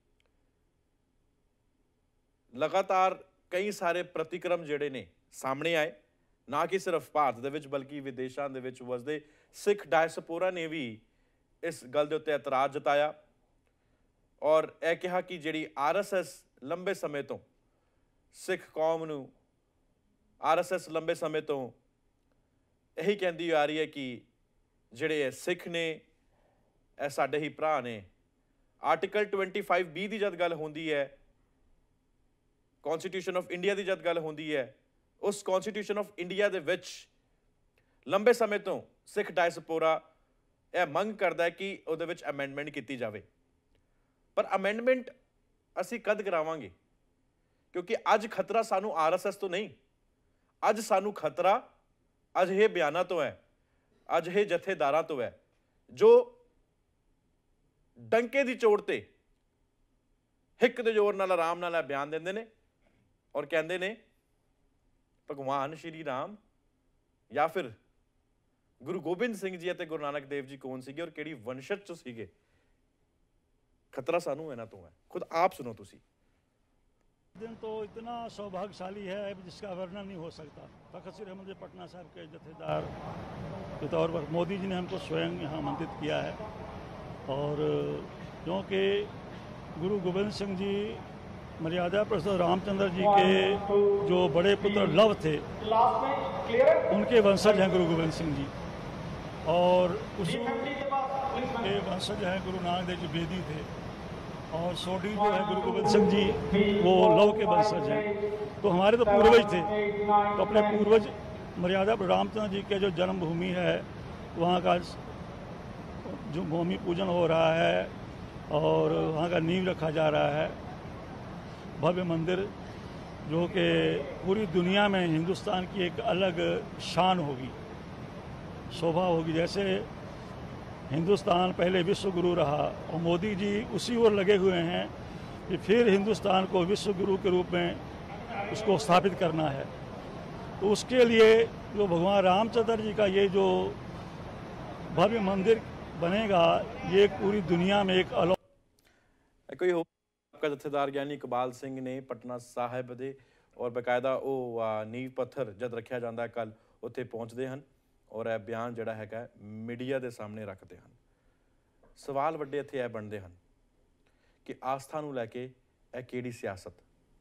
ਲਗਾਤਾਰ ਕਈ ਸਾਰੇ ਪ੍ਰਤੀਕਰਮ ਜਿਹੜੇ ਨੇ ਸਾਹਮਣੇ ਆਏ, ਨਾ ਕਿ ਸਿਰਫ ਭਾਰਤ ਦੇ ਵਿੱਚ ਬਲਕਿ ਵਿਦੇਸ਼ਾਂ ਦੇ ਵਿੱਚ ਵਸਦੇ ਸਿੱਖ ਡਾਇਸਪੋਰਾ ਨੇ ਵੀ ਇਸ ਗੱਲ ਦੇ ਉੱਤੇ ਇਤਰਾਜ਼ ਜਤਾਇਆ ਔਰ ਇਹ ਕਿਹਾ ਕਿ ਜਿਹੜੀ ਆਰਐਸਐਸ ਲੰਬੇ ਸਮੇਂ ਤੋਂ ਸਿੱਖ ਕੌਮ ਨੂੰ ਆਰਐਸਐਸ ਲੰਬੇ ਸਮੇਂ ਤੋਂ ਇਹੀ ਕਹਿੰਦੀ ਆ ਰਹੀ ਹੈ ਕਿ ਜਿਹੜੇ ਇਹ ਸਿੱਖ ਨੇ ਇਹ ਸਾਡੇ ਹੀ ਭਰਾ ਨੇ। ਆਰਟੀਕਲ 25B ਦੀ ਜਦ ਗੱਲ ਹੁੰਦੀ ਹੈ, ਕਨਸਟੀਟਿਊਸ਼ਨ ਆਫ ਇੰਡੀਆ ਦੀ ਜਦ ਗੱਲ ਹੁੰਦੀ ਹੈ, ਉਸ ਕਨਸਟੀਟਿਊਸ਼ਨ ਆਫ ਇੰਡੀਆ ਦੇ ਵਿੱਚ ਲੰਬੇ ਸਮੇਂ ਤੋਂ ਸਿੱਖ ਡਾਇਸਪੋਰਾ ਇਹ ਮੰਗ ਕਰਦਾ ਹੈ ਕਿ ਉਹਦੇ ਵਿੱਚ ਅਮੈਂਡਮੈਂਟ ਕੀਤੀ ਜਾਵੇ। ਪਰ ਅਮੈਂਡਮੈਂਟ ਅਸੀਂ ਕਦ ਕਰਾਵਾਂਗੇ? ਕਿਉਂਕਿ ਅੱਜ ਖਤਰਾ ਸਾਨੂੰ ਆਰਐਸਐਸ ਤੋਂ ਨਹੀਂ, ਅੱਜ ਸਾਨੂੰ ਖਤਰਾ ਅਜਿਹੇ ਬਿਆਨਾਂ ਤੋਂ ਹੈ, ਅਜਿਹੇ ਜਥੇਦਾਰਾਂ ਤੋਂ ਹੈ ਜੋ ਡੰਕੇ ਦੀ ਚੋਟ ਤੇ ਹਿੱਕ ਦੇ ਜ਼ੋਰ ਨਾਲ ਆਰਾਮ ਨਾਲ ਇਹ ਬਿਆਨ ਦਿੰਦੇ ਨੇ ਔਰ ਕਹਿੰਦੇ ਨੇ ਭਗਵਾਨ ਸ਼੍ਰੀ ਰਾਮ ਜਾਂ ਫਿਰ ਗੁਰੂ ਗੋਬਿੰਦ ਸਿੰਘ ਜੀ ਅਤੇ ਗੁਰੂ ਨਾਨਕ ਦੇਵ ਜੀ ਕੌਣ ਸੀਗੇ ਔਰ ਕਿਹੜੀ ਵੰਸ਼ਜ ਚ ਸੀਗੇ। खतरा सानू ਇਹਨਾਂ ਤੋਂ है, खुद आप सुनो तुसी। दिन तो इतना सौभाग्यशाली है जिसका वर्णन नहीं हो सकता। तख्त श्री हरिमंदिर पटना साहिब के जथेदार के तौर पर मोदी जी ने हमको स्वयं यहाँ आमंत्रित किया है और क्योंकि गुरु गोविंद सिंह जी मर्यादा पुरुषोत्तम रामचंद्र जी के जो बड़े पुत्र लव थे उनके वंशज हैं गुरु गोविंद सिंह जी और उसी के वंशज हैं गुरु नानक देव जी बेदी थे और सोडी जो है गुरु गोविंद सिंह जी वो लव के वंशज हैं। तो हमारे तो पूर्वज थे, तो अपने पूर्वज मर्यादा रामचंद्र जी के जो जन्मभूमि है वहाँ का जो भूमि पूजन हो रहा है और वहाँ का नींव रखा जा रहा है, भव्य मंदिर जो कि पूरी दुनिया में हिंदुस्तान की एक अलग शान होगी, शोभा होगी। जैसे हिंदुस्तान पहले विश्व गुरु रहा और मोदी जी उसी ओर लगे हुए हैं कि फिर हिंदुस्तान को विश्व गुरु के रूप में उसको स्थापित करना है। तो उसके लिए जो भगवान रामचंद्र जी का ये जो भव्य मंदिर बनेगा ये पूरी दुनिया में एक अलग कोई हो आपका जथेदार ज्ञानी इकबाल सिंह ने पटना साहिब दे और बकायदा वो नींव पत्थर जद रखा जाता है कल उत्थे पहुँचते हैं और यह बयान जोड़ा है मीडिया के सामने रखते हैं। सवाल वड्डे इत्थे यह बनते हैं कि आस्था नूं लैके यह किहड़ी सियासत,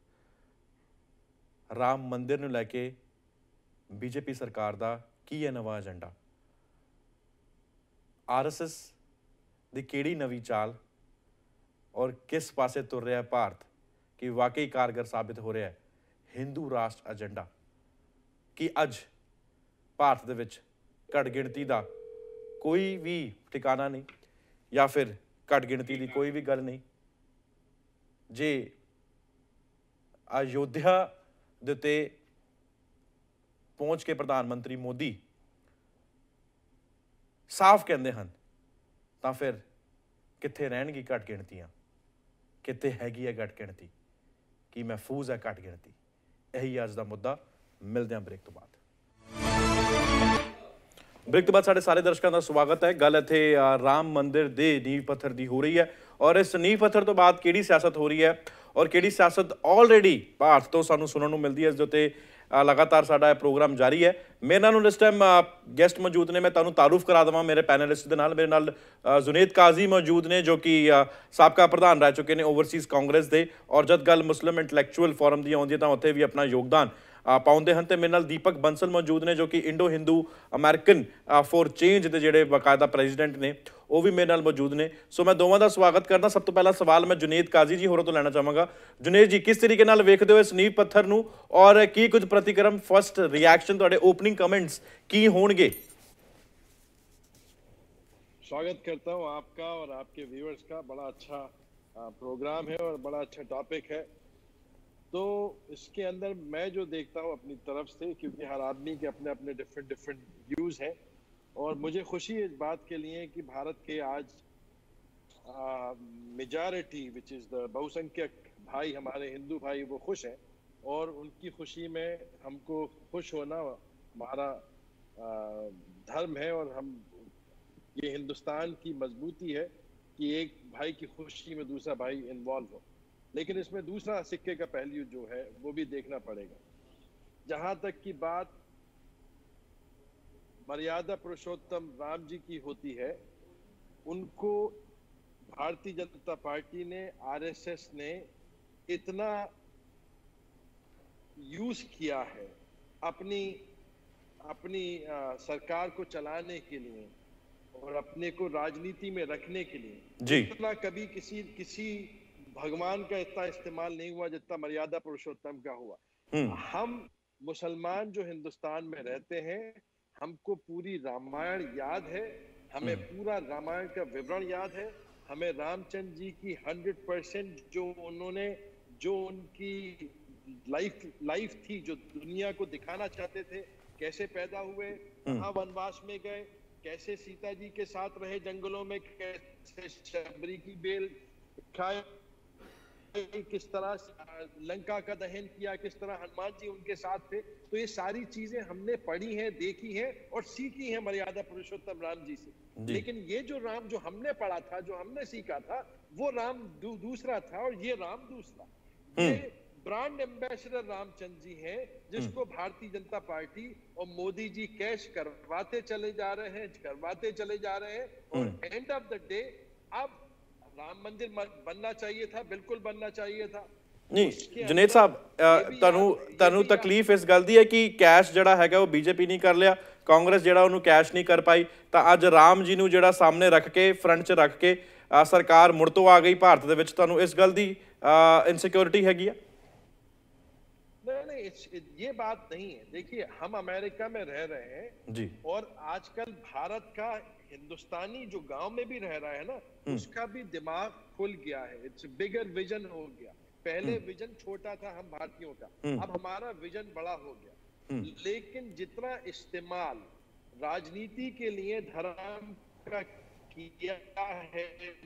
राम मंदिर नूं लैके बीजेपी सरकार दा की है नवा एजेंडा, आरएसएस दी किहड़ी नवी चाल और किस पासे तुर रहा है भारत कि वाकई कारगर साबित हो रहा है हिंदू राष्ट्र एजेंडा कि अज भारत दे विच घट गिणती का कोई भी ठिकाना नहीं या फिर घट गिणती की कोई भी गल नहीं। जे अयोध्या दे उत्ते पहुँच के प्रधानमंत्री मोदी साफ कहते हैं तो फिर कित्थे रहणगी घट गिणतियां, कित्थे हैगी है घट गिणती, कि महफूज है घट गिणती। यही अज का मुद्दा। मिलते हैं ब्रेक तो बाद। ब्रेक तो बाद साढ़े सारे दर्शकों का स्वागत है। गल इत्थे राम मंदिर दे नींव पत्थर की हो रही है और इस नींव पत्थर तो बाद किहड़ी सियासत हो रही है और किहड़ी सियासत ऑलरेडी भारत तो सानू सुनने को मिलती है। इस दे उत्ते लगातार साडा प्रोग्राम जारी है। मेरे नाल इस टाइम गेस्ट मौजूद ने, मैं तुहानू तारुफ करा देवां मेरे पैनलिस्ट दे नाल। मेरे नाल जुनेद काजी मौजूद ने जो कि साबका प्रधान रह चुके हैं ओवरसीज़ कांग्रेस दे और जब गल मुस्लिम इंटलैक्चुअल फोरम की आउंदी है तो उत्थे भी अपना योगदान पाउंदे हैं। तो मेरे नाल दीपक बंसल मौजूद ने जो कि Indo Hindu American for change के जोड़े बाकायदा प्रेजिडेंट ने वो भी मेरे नाल मौजूद ने। सो मैं दोवां दा स्वागत करना। सब तो पहला सवाल मैं जुनेद काजी जी होरों तो लेना चाहांगा। जुनेद जी, किस तरीके नाल वेखदे हो इस नींव पत्थर नूं और की कुछ प्रतिक्रम फर्स्ट रिएक्शन तुहाडे ओपनिंग कमेंट्स की होणगे? स्वागत करता हूं आपका और आपके व्यूअर्स का। बड़ा अच्छा प्रोग्राम है और बड़ा अच्छा टॉपिक है। तो इसके अंदर मैं जो देखता हूँ अपनी तरफ से, क्योंकि हर आदमी के अपने अपने डिफरेंट व्यूज़ हैं और मुझे खुशी इस बात के लिए कि भारत के आज मेजॉरिटी विच इज़ द बहुसंख्यक भाई, हमारे हिंदू भाई, वो खुश हैं और उनकी खुशी में हमको खुश होना हमारा धर्म है और हम ये हिंदुस्तान की मजबूती है कि एक भाई की खुशी में दूसरा भाई इन्वॉल्व हो, लेकिन इसमें दूसरा सिक्के का पहलू जो है वो भी देखना पड़ेगा। जहां तक की बात मर्यादा पुरुषोत्तम राम जी की होती है, उनको भारतीय जनता पार्टी ने, आरएसएस ने इतना यूज किया है अपनी सरकार को चलाने के लिए और अपने को राजनीति में रखने के लिए, जी। इतना कभी किसी भगवान का इतना इस्तेमाल नहीं हुआ जितना मर्यादा पुरुषोत्तम का हुआ। हम मुसलमान जो हिंदुस्तान में रहते हैं, हमको पूरी रामायण याद है, हमें पूरा रामायण का विवरण याद है, हमें रामचंद्र जी की 100% जो उनकी लाइफ थी, जो दुनिया को दिखाना चाहते थे, कैसे पैदा हुए, कहाँ वनवास में गए, कैसे सीता जी के साथ रहे जंगलों में, कैसे शबरी की बेल खाए, किस तरह लंका का दहन किया, किस तरह हनुमान जी उनके साथ थे। तो ये सारी चीजें हमने पढ़ी हैं, देखी हैं और सीखी हैं मर्यादा पुरुषोत्तम राम जी से। लेकिन ये जो राम जो हमने पढ़ा था, जो हमने सीखा था, वो राम दूसरा था और ये राम दूसरा। ये ब्रांड एम्बेसडर रामचंद्र जी हैं, जिसको भारतीय जनता पार्टी और मोदी जी कैश करवाते चले जा रहे हैं और एंड ऑफ द डे अब राम मंदिर बनना चाहिए था, बिल्कुल बनना चाहिए था। नहीं जुनेद साहब, ਤੁਹਾਨੂੰ ਤਕਲੀਫ ਇਸ ਗੱਲ ਦੀ ਹੈ ਕਿ ਕੈਸ਼ ਜਿਹੜਾ ਹੈਗਾ ਉਹ ਬੀਜੇਪੀ ਨਹੀਂ ਕਰ ਲਿਆ, ਕਾਂਗਰਸ ਜਿਹੜਾ ਉਹਨੂੰ ਕੈਸ਼ ਨਹੀਂ ਕਰ ਪਾਈ, ਤਾਂ ਅੱਜ ਰਾਮ ਜੀ ਨੂੰ ਜਿਹੜਾ ਸਾਹਮਣੇ ਰੱਖ ਕੇ, ਫਰੰਟ 'ਚ ਰੱਖ ਕੇ ਸਰਕਾਰ ਮੁੜ ਤੋਂ ਆ ਗਈ ਭਾਰਤ ਦੇ ਵਿੱਚ, ਤੁਹਾਨੂੰ ਇਸ ਗੱਲ ਦੀ ਇਨਸਿਕਿਉਰਿਟੀ हैगी है? नहीं, ये बात नहीं है। देखिए, हम अमेरिका में रह रहे हैं जी, और आजकल भारत का हिंदुस्तानी जो गांव में भी रह रहा है ना, उसका भी दिमाग खुल गया है। इट्स बिगर विजन हो गया। पहले विजन छोटा था हम भारतीयों का, अब हमारा विजन बड़ा हो गया। लेकिन जितना इस्तेमाल राजनीति के लिए धर्म का किया है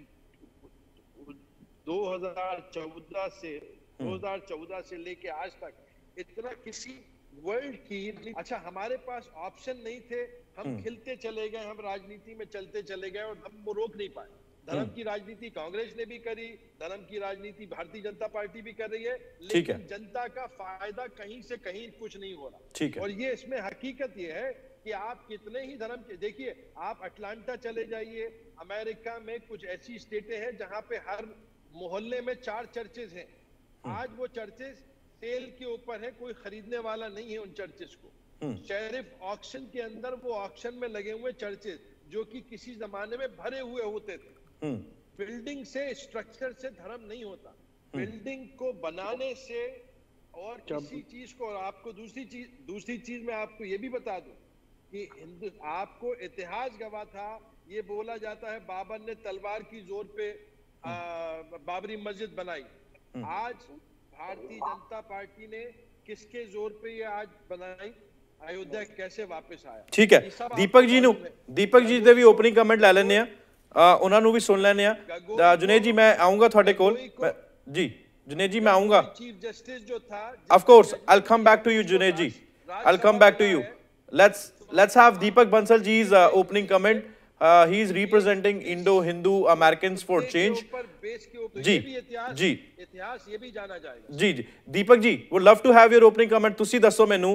2014 से लेके आज तक, इतना किसी वर्ल्ड की, अच्छा हमारे पास ऑप्शन नहीं थे, हम खिलते चले गए, हम राजनीति में चलते चले गए और हम वो रोक नहीं पाए। धर्म की राजनीति कांग्रेस ने भी करी, धर्म की राजनीति भारतीय जनता पार्टी भी कर रही है, लेकिन जनता का फायदा कहीं से कहीं कुछ नहीं हो रहा। और ये इसमें हकीकत ये है कि आप कितने ही धर्म के, देखिए आप अटलांटा चले जाइए, अमेरिका में कुछ ऐसी स्टेटें हैं जहां पे हर मोहल्ले में 4 चर्चेज हैं। आज वो चर्चेज सेल के ऊपर है, कोई खरीदने वाला नहीं है उन चर्चेज को। शेरिफ ऑक्शन के अंदर वो ऑक्शन में लगे हुए चर्चेज, जो कि किसी जमाने में भरे हुए होते थे। बिल्डिंग से, स्ट्रक्चर से धर्म नहीं होता, बिल्डिंग को बनाने से और किसी चीज को। और आपको दूसरी चीज मैं आपको ये भी बता दूं कि आपको इतिहास गवाह था, ये बोला जाता है बाबर ने तलवार की जोर पे बाबरी मस्जिद बनाई। आज भारतीय जनता पार्टी ने किसके जोर पे ये आज बनाई, अयोध्या कैसे वापस आया। ठीक है, दीपक जी ਦੇ ਵੀ ਓਪਨਿੰਗ ਕਮੈਂਟ ਲੈ ਲੈਣੇ ਆ, ਉਹਨਾਂ ਨੂੰ ਵੀ ਸੁਣ ਲੈਣੇ ਆ। जुनेद जी मैं आऊंगा ਤੁਹਾਡੇ ਕੋਲ जी, जुनेद जी मैं आऊंगा, चीफ जस्टिस जो था, of course I'll come back to you Junaid ji, I'll come back to you. Let's have Deepak Bansal ji's opening comment. He is representing Indo-Hindu Americans for Change. जी जी, इतिहास ये भी जाना जाएगा। जी जी, Deepak ji would love to have your opening comment. ਤੁਸੀਂ ਦੱਸੋ ਮੈਨੂੰ,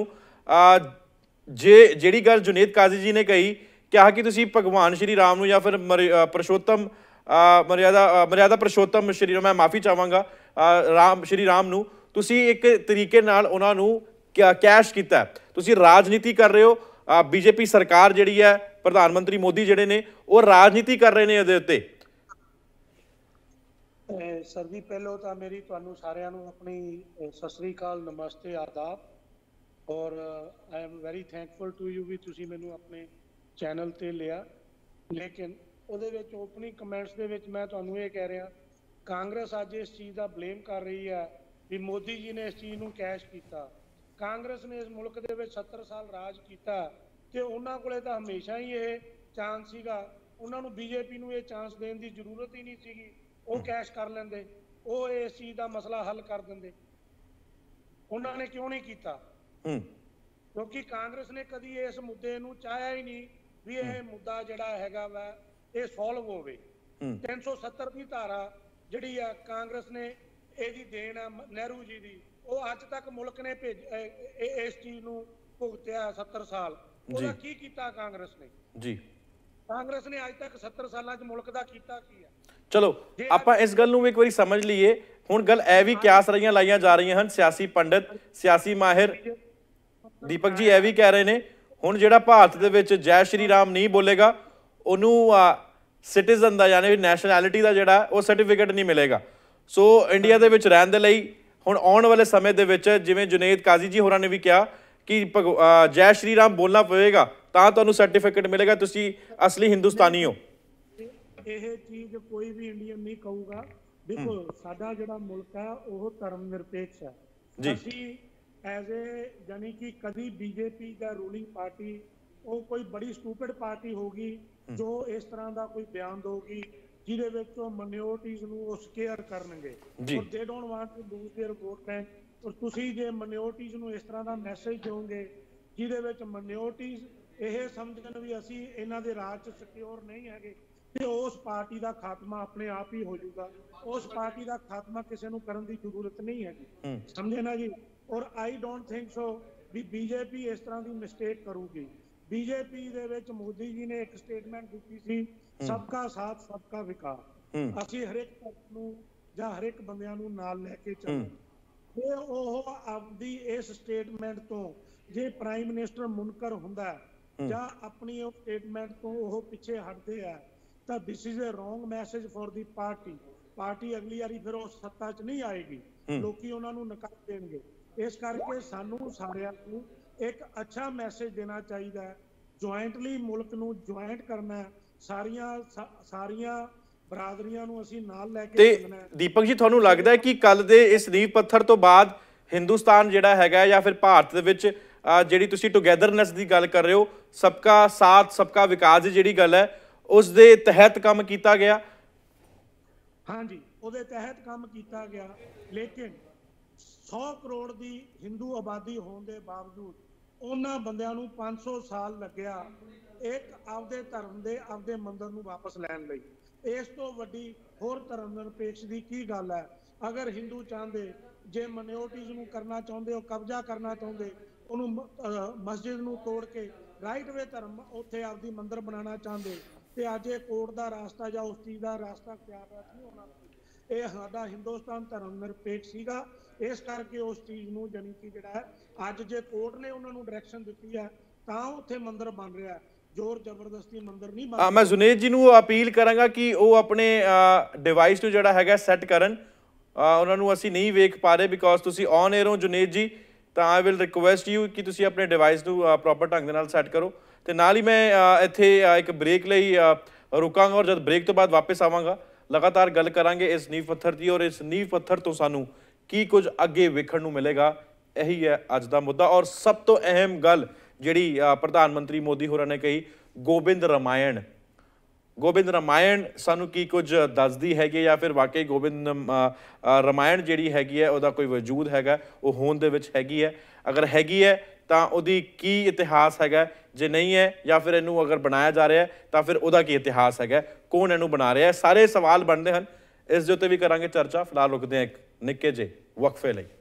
ਜਿਹੜੀ ਗੱਲ जुनेद काजी जी ने कही, ਕਿਹਾ ਕਿ ਤੁਸੀਂ ਭਗਵਾਨ ਸ਼੍ਰੀ ਰਾਮ ਨੂੰ ਜਾਂ ਫਿਰ ਪੁਰਸ਼ੋਤਮ ਮਰਿਆਦਾ ਪੁਰਸ਼ੋਤਮ ਸ਼੍ਰੀ ਰਾਮ, ਮੈਂ ਮਾਫੀ ਚਾਹਾਂਗਾ, ਸ਼੍ਰੀ ਰਾਮ ਨੂੰ ਤੁਸੀਂ ਇੱਕ ਤਰੀਕੇ ਨਾਲ ਉਹਨਾਂ ਨੂੰ ਕੈਸ਼ ਕੀਤਾ, ਤੁਸੀਂ ਰਾਜਨੀਤੀ ਕਰ ਰਹੇ ਹੋ। ਬੀਜੇਪੀ ਸਰਕਾਰ ਜਿਹੜੀ ਹੈ, ਪ੍ਰਧਾਨ ਮੰਤਰੀ ਮੋਦੀ ਜਿਹੜੇ ਨੇ, ਉਹ ਰਾਜਨੀਤੀ ਕਰ ਰਹੇ ਨੇ ਇਹਦੇ ਉੱਤੇ। ਸਰ ਜੀ, ਪਹਿਲਾਂ ਤਾਂ ਮੇਰੀ ਤੁਹਾਨੂੰ ਸਾਰਿਆਂ ਨੂੰ ਆਪਣੀ ਸਤਿ ਸ੍ਰੀ ਅਕਾਲ, ਨਮਸਤੇ, ਆਦਾਬ। ਔਰ I am very thankful to you ਵੀ ਤੁਸੀਂ ਮੈਨੂੰ ਆਪਣੇ ਚੈਨਲ ਤੇ ਲਿਆ। ਲੇਕਿਨ ਉਹਦੇ ਵਿੱਚ ਓਪਨਿੰਗ ਕਮੈਂਟਸ ਦੇ ਵਿੱਚ ਮੈਂ ਤੁਹਾਨੂੰ ਇਹ ਕਹਿ ਰਿਹਾ, ਕਾਂਗਰਸ ਅੱਜ ਇਸ ਚੀਜ਼ ਦਾ ਬਲੇਮ ਕਰ ਰਹੀ ਹੈ ਵੀ ਮੋਦੀ ਜੀ ਨੇ ਇਸ ਚੀਜ਼ ਨੂੰ ਕੈਸ਼ ਕੀਤਾ। ਕਾਂਗਰਸ ਨੇ ਇਸ ਮੁਲਕ ਦੇ ਵਿੱਚ 70 ਸਾਲ ਰਾਜ ਕੀਤਾ ਤੇ ਉਹਨਾਂ ਕੋਲੇ ਤਾਂ ਹਮੇਸ਼ਾ ਹੀ ਇਹ ਚਾਂਸ ਸੀਗਾ, ਉਹਨਾਂ ਨੂੰ ਬੀਜੇਪੀ ਨੂੰ ਇਹ ਚਾਂਸ ਦੇਣ ਦੀ ਜ਼ਰੂਰਤ ਹੀ ਨਹੀਂ ਸੀਗੀ। ਉਹ ਕੈਸ਼ ਕਰ ਲੈਂਦੇ, ਉਹ ਇਸ ਚੀਜ਼ ਦਾ ਮਸਲਾ ਹੱਲ ਕਰ ਦਿੰਦੇ। ਉਹਨਾਂ ਨੇ ਕਿਉਂ ਨਹੀਂ ਕੀਤਾ? ਕਿਉਂਕਿ ਕਾਂਗਰਸ ਨੇ ਕਦੀ ਇਸ ਮੁੱਦੇ ਨੂੰ ਚਾਹਿਆ ਹੀ ਨਹੀਂ ਵੀ ਇਹ ਮੁੱਦਾ ਜਿਹੜਾ ਹੈਗਾ ਵਾ ਇਹ ਸੋਲਵ ਹੋਵੇ। 370 ਦੀ ਧਾਰਾ ਜਿਹੜੀ ਆ ਕਾਂਗਰਸ ਨੇ ਇਹਦੀ ਦੇਣ ਆ ਨਹਿਰੂ ਜੀ ਦੀ, ਉਹ ਅੱਜ ਤੱਕ ਮੁਲਕ ਨੇ ਇਸ ਚੀਜ਼ ਨੂੰ ਭੁਗਤਿਆ 70 ਸਾਲ। ਉਹਦਾ ਕੀ ਕੀਤਾ ਕਾਂਗਰਸ ਨੇ? ਜੀ ਕਾਂਗਰਸ ਨੇ ਅੱਜ ਤੱਕ 70 ਸਾਲਾਂ 'ਚ ਮੁਲਕ ਦਾ ਕੀਤਾ ਕੀ ਆ? ਚਲੋ ਆਪਾਂ ਇਸ ਗੱਲ ਨੂੰ ਵੀ ਇੱਕ ਵਾਰੀ ਸਮਝ ਲਈਏ। ਹੁਣ ਗੱਲ ਇਹ ਵੀ ਕਿਆਸ ਰਹੀਆਂ ਲਾਈਆਂ ਜਾ ਰਹੀਆਂ ਹਨ, ਸਿਆਸੀ ਪੰਡਤ, ਸਿਆਸੀ ਮਾਹਿਰ ਦੀਪਕ ਜੀ ਇਹ ਵੀ ਕਹਿ ਰਹੇ ਨੇ ਹੁਣ ਜਿਹੜਾ ਭਾਰਤ ਦੇ ਵਿੱਚ ਜੈ ਸ਼੍ਰੀ ਰਾਮ ਨਹੀਂ ਬੋਲੇਗਾ ਉਹਨੂੰ ਸਿਟੀਜ਼ਨ ਦਾ ਯਾਨੀ ਨੈਸ਼ਨੈਲਿਟੀ ਦਾ ਜਿਹੜਾ ਉਹ ਸਰਟੀਫਿਕੇਟ ਨਹੀਂ ਮਿਲੇਗਾ। ਸੋ ਇੰਡੀਆ ਦੇ ਵਿੱਚ ਰਹਿਣ ਦੇ ਲਈ ਹੁਣ ਆਉਣ ਵਾਲੇ ਸਮੇਂ ਦੇ ਵਿੱਚ ਜਿਵੇਂ ਜੁਨੇਦ ਕਾਜ਼ੀ ਜੀ ਹੋਰਾਂ ਨੇ ਵੀ ਕਿਹਾ ਕਿ ਜੈ ਸ਼੍ਰੀ ਰਾਮ ਬੋਲਣਾ ਪਵੇਗਾ ਤਾਂ ਤੁਹਾਨੂੰ ਸਰਟੀਫਿਕੇਟ ਮਿਲੇਗਾ, ਤੁਸੀਂ ਅਸਲੀ ਹਿੰਦੁਸਤਾਨੀ ਹੋ। ਇਹ ਚੀਜ਼ ਕੋਈ ਵੀ ਇੰਡੀਅਨ ਨਹੀਂ ਕਹੂਗਾ। ਦੇਖੋ ਸਾਡਾ ਜਿਹੜਾ ਮੁਲਕ ਹੈ ਉਹ ਧਰਮ ਨਿਰਪੇਖ ਹੈ। ਅਸੀਂ ਐਜ਼ ਏ ਯਾਨੀ ਕਿ ਕਦੀ ਬੀਜੇਪੀ ਦਾ ਰੂਲਿੰਗ ਪਾਰਟੀ ਉਹ ਕੋਈ ਬੜੀ ਸਟੂਪਿਡ ਪਾਰਟੀ ਹੋਗੀ ਜੋ ਇਸ ਤਰ੍ਹਾਂ ਦਾ ਕੋਈ ਬਿਆਨ ਦਊਗੀ ਜਿਹਦੇ ਵਿੱਚ ਉਹ ਮਾਈਨੋਰਟੀਜ਼ ਨੂੰ ਉਹ ਸਕੇਅਰ ਕਰਨਗੇ ਔਰ they don't want to lose their vote bank. ਔਰ ਤੁਸੀਂ ਜੇ ਮਾਈਨੋਰਟੀਜ਼ ਨੂੰ ਇਸ ਤਰ੍ਹਾਂ ਦਾ ਮੈਸੇਜ ਦਿਓਗੇ ਜਿਹਦੇ ਵਿੱਚ ਮਾਈਨੋਰਟੀਜ਼ ਇਹ ਸਮਝਣ ਵੀ ਅਸੀਂ ਇਹਨਾਂ ਦੇ ਰਾਜ 'ਚ ਸਿਕਿਉਰ ਨਹੀਂ ਹੈਗੇ ਤੇ ਉਸ ਪਾਰਟੀ ਦਾ ਖਾਤਮਾ ਆਪਣੇ ਆਪ ਹੀ ਹੋ ਜਾਊਗਾ। ਉਸ ਪਾਰਟੀ ਦਾ ਖਾਤਮਾ ਕਿਸੇ ਨੂੰ ਕਰਨ ਦੀ ਜ਼ਰੂਰਤ ਨਹੀਂ ਹੈਗੀ, ਸਮਝੇ ਨਾ ਜੀ। ਔਰ ਆਈ ਡੋਂਟ ਥਿੰਕ ਸੋ ਵੀ ਬੀਜੇਪੀ ਇਸ ਤਰ੍ਹਾਂ ਦੀ ਮਿਸਟੇਕ ਕਰੂਗੀ। ਬੀਜੇਪੀ ਦੇ ਵਿੱਚ ਮੋਦੀ ਜੀ ਨੇ ਇੱਕ ਸਟੇਟਮੈਂਟ ਦਿੱਤੀ ਸੀ ਸਬਕਾ ਸਾਥ ਸਬਕਾ ਵਿਕਾਸ। ਅਸੀਂ ਹਰੇਕ ਧਰਮ ਨੂੰ ਜਾਂ ਹਰੇਕ ਬੰਦਿਆਂ ਨੂੰ ਨਾਲ ਲੈ ਕੇ ਚੱਲਣਾ। ਤੇ ਉਹ ਆਪਦੀ ਇਸ ਸਟੇਟਮੈਂਟ ਤੋਂ ਜੇ ਪ੍ਰਾਈਮ ਮਿਨਿਸਟਰ ਮੁਨਕਰ ਹੁੰਦਾ ਜਾਂ ਆਪਣੀ ਉਹ ਸਟੇਟਮੈਂਟ ਤੋਂ ਉਹ ਪਿੱਛੇ ਹਟਦੇ ਆ ਤਾਂ this is a wrong message for the party ਅਗਲੀ ਵਾਰੀ ਫਿਰ ਉਹ ਸੱਤਾ 'ਚ ਨਹੀਂ ਆਏਗੀ, ਲੋਕੀ ਉਹਨਾਂ ਨੂੰ ਨਕਾਰ ਦੇਣਗੇ। ਇਸ ਕਰਕੇ ਸਾਨੂੰ ਸਾਰਿਆਂ ਨੂੰ ਇੱਕ ਅੱਛਾ ਮੈਸੇਜ ਦੇਣਾ ਚਾਹੀਦਾ ਹੈ। ਜੁਆਇੰਟਲੀ ਮੁਲਕ ਨੂੰ ਜੁਆਇੰਟ ਕਰਨਾ ਹੈ, ਸਾਰੀਆਂ ਬਰਾਦਰੀਆਂ ਨੂੰ ਅਸੀਂ ਨਾਲ ਲੈ ਕੇ ਚੱਲਣਾ ਹੈ। ਦੀਪਕ ਜੀ ਤੁਹਾਨੂੰ ਲੱਗਦਾ ਹੈ ਕਿ ਕੱਲ ਦੇ ਇਸ ਨੀਂਹ ਪੱਥਰ ਤੋਂ ਬਾਅਦ ਹਿੰਦੁਸਤਾਨ ਜਿਹੜਾ ਹੈਗਾ ਜਾਂ ਫਿਰ ਭਾਰਤ ਦੇ ਵਿੱਚ ਜਿਹੜੀ ਤੁਸੀਂ ਟੁਗੇਦਰਨੈਸ ਦੀ ਗੱਲ ਕਰ ਰਹੇ ਹੋ, ਸਬਕਾ ਸਾਥ ਸਬਕਾ ਵਿਕਾਸ ਦੀ ਜਿਹੜੀ ਗੱਲ ਹੈ ਉਸ ਦੇ ਤਹਿਤ ਕੰਮ ਕੀਤਾ ਗਿਆ? ਹਾਂਜੀ ਉਹਦੇ ਤਹਿਤ ਕੰਮ ਕੀਤਾ ਗਿਆ, ਲੇਕਿਨ 100 ਕਰੋੜ ਦੀ ਹਿੰਦੂ ਆਬਾਦੀ ਹੋਣ ਦੇ ਬਾਵਜੂਦ ਉਹਨਾਂ ਬੰਦਿਆਂ ਨੂੰ 500 ਸਾਲ ਲੱਗਿਆ ਇੱਕ ਆਪਦੇ ਧਰਮ ਦੇ ਆਪਦੇ ਮੰਦਰ ਨੂੰ ਵਾਪਸ ਲੈਣ ਲਈ। ਇਸ ਤੋਂ ਵੱਡੀ ਹੋਰ ਧਰਮ ਨਿਰਪੇਖ ਦੀ ਕੀ ਗੱਲ ਹੈ? ਅਗਰ ਹਿੰਦੂ ਚਾਹੁੰਦੇ ਜੇ ਮਾਈਨੋਰਟੀਜ਼ ਨੂੰ ਕਰਨਾ ਚਾਹੁੰਦੇ, ਉਹ ਕਬਜ਼ਾ ਕਰਨਾ ਚਾਹੁੰਦੇ, ਉਹਨੂੰ ਮਸਜਿਦ ਨੂੰ ਤੋੜ ਕੇ ਰਾਈਟ ਵੇ ਧਰਮ ਉੱਥੇ ਆਪਦੀ ਮੰਦਰ ਬਣਾਉਣਾ ਚਾਹੁੰਦੇ ਤੇ ਅੱਜ ਇਹ ਕੋਰਟ ਦਾ ਰਾਸਤਾ ਜਾਂ ਉਸ ਚੀਜ਼ ਦਾ ਰਾਸਤਾ ਤਿਆਰ ਨਹੀਂ ਹੋਣਾ। ਇਹ ਸਾਡਾ ਹਿੰਦੁਸਤਾਨ ਧਰਮ ਨਿਰਪੇਖ ਸੀਗਾ, ਇਸ ਕਰਕੇ ਉਸ ਚੀਜ਼ ਨੂੰ ਜਾਨੀ ਕਿ ਜਿਹੜਾ ਹੈ ਅੱਜ ਜੇ ਕੋਰਟ ਨੇ ਉਹਨਾਂ ਨੂੰ ਡਾਇਰੈਕਸ਼ਨ ਦਿੱਤੀ ਹੈ ਤਾਂ ਉੱਥੇ ਮੰਦਰ ਬਣ ਰਿਹਾ, ਜ਼ੋਰ ਜ਼ਬਰਦਸਤੀ ਮੰਦਰ ਨਹੀਂ ਬਣ। ਮੈਂ ਜੁਨੇਦ ਜੀ ਨੂੰ ਅਪੀਲ ਕਰਾਂਗਾ ਕਿ ਉਹ ਆਪਣੇ ਡਿਵਾਈਸ ਨੂੰ ਜਿਹੜਾ ਹੈਗਾ ਸੈੱਟ ਕਰਨ। ਉਹਨਾਂ ਨੂੰ ਅਸੀਂ ਨਹੀਂ ਵੇਖ ਪਾ ਰਹੇ ਬਿਕੋਜ਼ ਤੁਸੀਂ ਔਨ 에ਅਰ ਹੋ ਜੁਨੇਦ ਜੀ, ਤਾਂ ਆਈ ਵਿਲ ਰਿਕੁਐਸਟ ਯੂ ਕਿ ਤੁਸੀਂ ਆਪਣੇ ਡਿਵਾਈਸ ਨੂੰ ਪ੍ਰੋਪਰ ਢੰਗ ਦੇ ਨਾਲ ਸੈੱਟ ਕਰੋ। ਤੇ ਨਾਲ ਹੀ ਮੈਂ ਇੱਥੇ ਇੱਕ ਬ੍ਰੇਕ ਲਈ ਰੁਕਾਂਗਾ ਔਰ ਜਦ ਬ੍ਰੇਕ ਤੋਂ ਬਾਅਦ ਵਾਪਸ ਆਵਾਂਗਾ ਲਗਾਤਾਰ ਗੱਲ ਕਰਾਂਗੇ ਇਸ ਨੀਂਹ ਪੱਥਰ ਦੀ ਔਰ ਇਸ ਨੀਂਹ ਪੱਥਰ ਤੋਂ ਸਾਨੂੰ ਕੀ ਕੁਝ ਅੱਗੇ ਵੇਖਣ ਨੂੰ ਮਿਲੇਗਾ। ਇਹੀ ਹੈ ਅੱਜ ਦਾ ਮੁੱਦਾ। ਔਰ ਸਭ ਤੋਂ ਅਹਿਮ ਗੱਲ ਜਿਹੜੀ ਪ੍ਰਧਾਨ ਮੰਤਰੀ ਮੋਦੀ ਹੋਰਾਂ ਨੇ ਕਹੀ, ਗੋਬਿੰਦ ਰਾਮਾਇਣ ਸਾਨੂੰ ਕੀ ਕੁਝ ਦੱਸਦੀ ਹੈਗੀ ਜਾਂ ਫਿਰ ਵਾਕਈ ਗੋਬਿੰਦ ਰਾਮਾਇਣ ਜਿਹੜੀ ਹੈਗੀ ਹੈ ਉਹਦਾ ਕੋਈ ਵਜੂਦ ਹੈਗਾ, ਉਹ ਹੋਂਦ ਦੇ ਵਿੱਚ ਹੈਗੀ ਹੈ? ਅਗਰ ਹੈਗੀ ਹੈ ਤਾਂ ਉਹਦੀ ਕੀ ਇਤਿਹਾਸ ਹੈਗਾ, ਜੇ ਨਹੀਂ ਹੈ ਜਾਂ ਫਿਰ ਇਹਨੂੰ ਅਗਰ ਬਣਾਇਆ ਜਾ ਰਿਹਾ ਤਾਂ ਫਿਰ ਉਹਦਾ ਕੀ ਇਤਿਹਾਸ ਹੈਗਾ, ਕੌਣ ਇਹਨੂੰ ਬਣਾ ਰਿਹਾ? ਸਾਰੇ ਸਵਾਲ ਬਣਦੇ ਹਨ, ਇਸ ਦੇ ਉੱਤੇ ਵੀ ਕਰਾਂਗੇ ਚਰਚਾ। ਫਿਲਹਾਲ ਰੁਕਦੇ ਹਾਂ ਇੱਕ ਨਿੱਕੇ ਜਿਹੇ ਵਕਫੇ ਲਈ।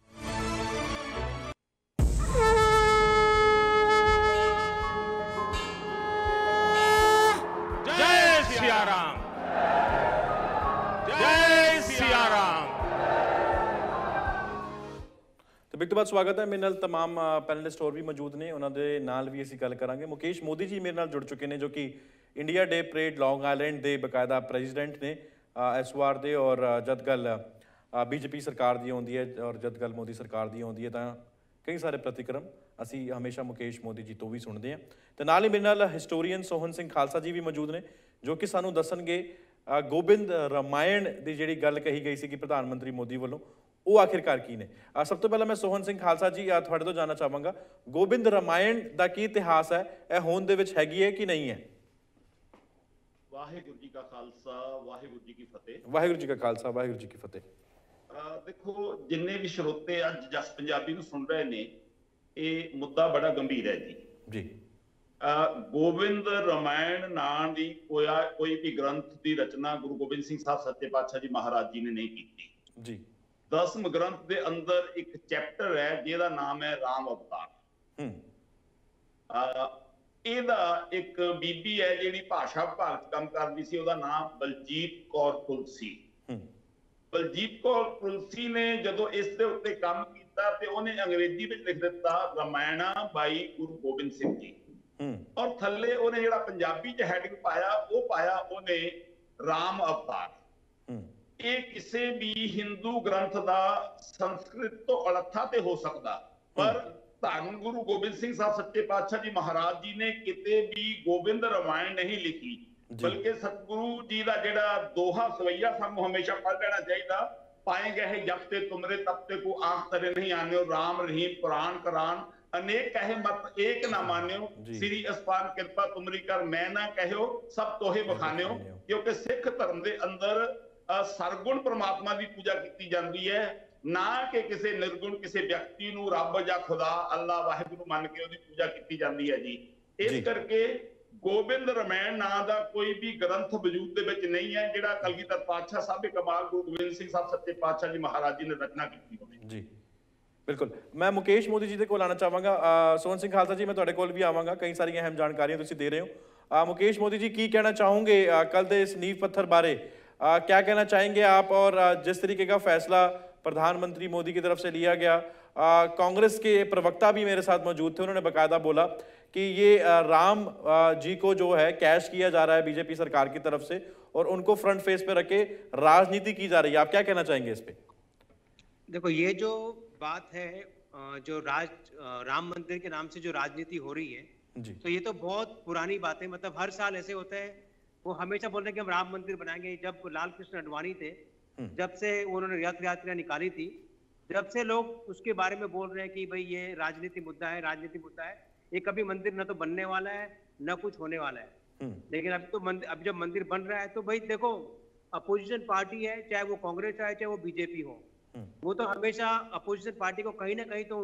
ਬਿਗ ਤੋਂ ਬਾਅਦ ਸਵਾਗਤ ਹੈ। ਮੇਰੇ ਨਾਲ तमाम ਪੈਨਲਿਸਟ ਹੋਰ ਵੀ ਮੌਜੂਦ ਨੇ, ਉਹਨਾਂ ਦੇ ਨਾਲ ਵੀ ਅਸੀਂ ਗੱਲ ਕਰਾਂਗੇ। ਮੁਕੇਸ਼ ਮੋਦੀ ਜੀ ਮੇਰੇ ਨਾਲ ਜੁੜ ਚੁੱਕੇ ਨੇ ਜੋ ਕਿ India day parade long island ਦੇ ਬਕਾਇਦਾ ਪ੍ਰੈਜ਼ੀਡੈਂਟ ਨੇ ਇਸ ਵਾਰ ਦੇ। ਔਰ ਜਦ ਗੱਲ ਬੀਜੇਪੀ ਸਰਕਾਰ ਦੀ ਆਉਂਦੀ ਹੈ ਔਰ ਜਦ ਗੱਲ ਮੋਦੀ ਸਰਕਾਰ ਦੀ ਆਉਂਦੀ ਹੈ ਤਾਂ ਕਈ ਸਾਰੇ ਪ੍ਰਤੀਕਰਮ ਅਸੀਂ ਹਮੇਸ਼ਾ ਮੁਕੇਸ਼ ਮੋਦੀ ਜੀ ਤੋਂ ਵੀ ਸੁਣਦੇ ਹਾਂ। ਤੇ ਨਾਲ ਹੀ ਮੇਰੇ ਨਾਲ ਹਿਸਟੋਰੀਅਨ ਸੋਹਨ ਸਿੰਘ ਖਾਲਸਾ ਜੀ ਵੀ ਮੌਜੂਦ ਨੇ ਜੋ ਕਿ ਸਾਨੂੰ ਦੱਸਣਗੇ ਗੋਬਿੰਦ ਰਾਮਾਇਣ ਦੀ ਜਿਹੜੀ ਗੱਲ ਕਹੀ ਗਈ ਸੀ ਕਿ ਪ੍ਰਧਾਨ ਮੰਤਰੀ ਮੋਦੀ ਵੱਲੋਂ, ਉਹ ਆਖਿਰਕਾਰ ਕੀ ਨੇ। ਸਭ ਤੋਂ ਪਹਿਲਾਂ ਮੈਂ ਸੋਹਨ ਸਿੰਘ ਖਾਲਸਾ ਜੀ ਤੁਹਾਡੇ ਤੋਂ ਜਾਣਨਾ ਚਾਹਾਂਗਾ, ਗੋਬਿੰਦ ਰਾਮਾਇਣ ਦਾ ਕੀ ਇਤਿਹਾਸ ਹੈ? ਇਹ ਹੋਂਦ ਦੇ ਵਿੱਚ ਹੈਗੀ ਹੈ ਕਿ ਨਹੀਂ ਹੈ? ਵਾਹਿਗੁਰੂ ਜੀ ਕਾ ਖਾਲਸਾ, ਵਾਹਿਗੁਰੂ ਜੀ ਕੀ ਫਤਿਹ। ਵਾਹਿਗੁਰੂ ਜੀ ਕਾ ਖਾਲਸਾ, ਵਾਹਿਗੁਰੂ ਜੀ ਕੀ ਫਤਿਹ। ਦੇਖੋ, ਜਿੰਨੇ ਵੀ ਸਰੋਤੇ ਅੱਜ ਜਸ ਪੰਜਾਬੀ ਨੂੰ ਸੁਣ ਰਹੇ ਨੇ, ਇਹ ਮੁੱਦਾ ਬੜਾ ਗੰਭੀਰ ਹੈ ਜੀ। ਗੋਬਿੰਦ ਰਾਮਾਇਣ ਨਾਂ ਦੀ ਕੋਈ ਵੀ ਗ੍ਰੰਥ ਦੀ ਰਚਨਾ ਗੁਰੂ ਗੋਬਿੰਦ ਸਿੰਘ ਸਾਹਿਬ ਸੱਚੇ ਪਾਤਸ਼ਾਹ ਜੀ ਮਹਾਰਾਜ ਜੀ ਨੇ ਨਹੀਂ ਕੀਤੀ ਜੀ। 10ਵੇਂ ਗ੍ਰੰਥ ਦੇ ਅੰਦਰ ਇੱਕ ਚੈਪਟਰ ਹੈ ਜਿਹਦਾ ਨਾਮ ਹੈ ਰਾਮ ਅਵਤਾਰ। ਇਹਦਾ ਇੱਕ ਬੀਬੀ ਹੈ ਜਿਹੜੀ ਭਾਸ਼ਾ ਵਿਭਾਗ 'ਚ ਕੰਮ ਕਰਦੀ ਸੀ, ਉਹਦਾ ਨਾਮ ਬਲਜੀਤ ਕੌਰ ਤੁਲਸੀ। ਬਲਜੀਤ ਕੌਰ ਤੁਲਸੀ ਨੇ ਜਦੋਂ ਇਸ ਦੇ ਉੱਤੇ ਕੰਮ ਕੀਤਾ ਤੇ ਉਹਨੇ ਅੰਗਰੇਜ਼ੀ ਵਿੱਚ ਲਿਖ ਦਿੱਤਾ ਰਾਮਾਇਣਾ ਬਾਈ ਗੁਰੂ ਗੋਬਿੰਦ ਸਿੰਘ ਜੀ, ਔਰ ਥੱਲੇ ਉਹਨੇ ਜਿਹੜਾ ਪੰਜਾਬੀ 'ਚ ਹੈਡਿੰਗ ਪਾਇਆ ਉਹ ਪਾਇਆ ਉਹਨੇ ਰਾਮ ਅਵਤਾਰ। ਇਹ ਕਿਸੇ ਵੀ ਹਿੰਦੂ ਗ੍ਰੰਥ ਦਾ ਸੰਸਕ੍ਰਿਤ ਤੋਂ ਅਲੱਥਾ ਤੇ ਹੋ ਸਕਦਾ, ਪਰ ਧੰਨ ਗੁਰੂ ਗੋਬਿੰਦ ਸਿੰਘ ਸਾਹਿਬ ਸੱਚੇ ਪਾਤਸ਼ਾਹ ਜੀ ਮਹਾਰਾਜ ਜੀ ਨੇ ਕਿਤੇ ਵੀ ਗੋਬਿੰਦ ਰਾਮਾਇਣ ਨਹੀਂ ਲਿਖੀ, ਬਲਕਿ ਸਤਿਗੁਰੂ ਜੀ ਦਾ ਜਿਹੜਾ ਦੋਹਾ ਸਵਈਆ ਸਾਨੂੰ ਹਮੇਸ਼ਾ ਪੜ੍ਹ ਲੈਣਾ ਚਾਹੀਦਾ। ਪਾਏ ਗਏ ਜਬ ਤੇ ਤੁਮਰੇ ਤਬ ਤੇ ਕੋ ਆਖ ਤਰੇ ਨਹੀਂ ਆਨਿਓ, ਰਾਮ ਰਹੀਮ ਪੁਰਾਣ ਕੁਰਾਨ अनेक कहे मत एक ना मान्यो, श्री अस्पान कृपा तुमरी कर मैं ना कहो, सब तोहे बखान्यो। क्योंकि सिख धर्म के अंदर सरगुण परमात्मा की पूजा की जाती है, ना कि किसी निर्गुण किसी व्यक्ति नूं रब या खुदा अल्लाह वाहिगुरू मान के उसकी पूजा की जाती है जी। इस करके गोबिंद रामायण नां दा कोई भी ग्रंथ वजूद दे विच नहीं है जिहड़ा कलगीधर पातशाह साहब कमाल गुरु गोबिंद सिंह साहब सच्चे पातशाह जी महाराज जी ने रचना की होवे जी। बिल्कुल, मैं मुकेश मोदी जी के कोल आना चाहांगा। सोहन सिंह खालसा जी, मैं तुहाडे कोल भी आवांगा, कई सारी अहम जानकारियां तुसीं दे रहे हो। मुकेश मोदी जी, की कहना चाहोगे कल दे इस नींव पत्थर बारे? क्या कहना चाहेंगे आप? और जिस तरीके का फैसला प्रधानमंत्री मोदी की तरफ से लिया गया, कांग्रेस के प्रवक्ता भी मेरे साथ मौजूद थे, उन्होंने बाकायदा बोला कि ये राम जी को जो है कैश किया जा रहा है बीजेपी सरकार की तरफ से और उनको फ्रंट फेस पे रखे राजनीति की जा रही है। आप क्या कहना चाहेंगे इस पे? देखो, ये जो बात है जो राम मंदिर के नाम से जो राजनीति हो रही है जी, तो ये तो बहुत पुरानी बात है। मतलब हर साल ऐसे होता है, वो हमेशा बोल रहे हैं कि हम राम मंदिर बनाएंगे। जब लाल कृष्ण अडवाणी थे, जब से उन्होंने रथ यात्रा निकाली थी, जब से लोग उसके बारे में बोल रहे हैं कि भाई ये राजनीति मुद्दा है, राजनीति मुद्दा है। ये कभी मंदिर न तो बनने वाला है न कुछ होने वाला है। लेकिन अब तो अब जब मंदिर बन रहा है तो भाई देखो, अपोजिशन पार्टी है, चाहे वो कांग्रेस है चाहे वो बीजेपी हो, वो तो हमेशा अपोजिशन पार्टी को कहीं ना कहीं तो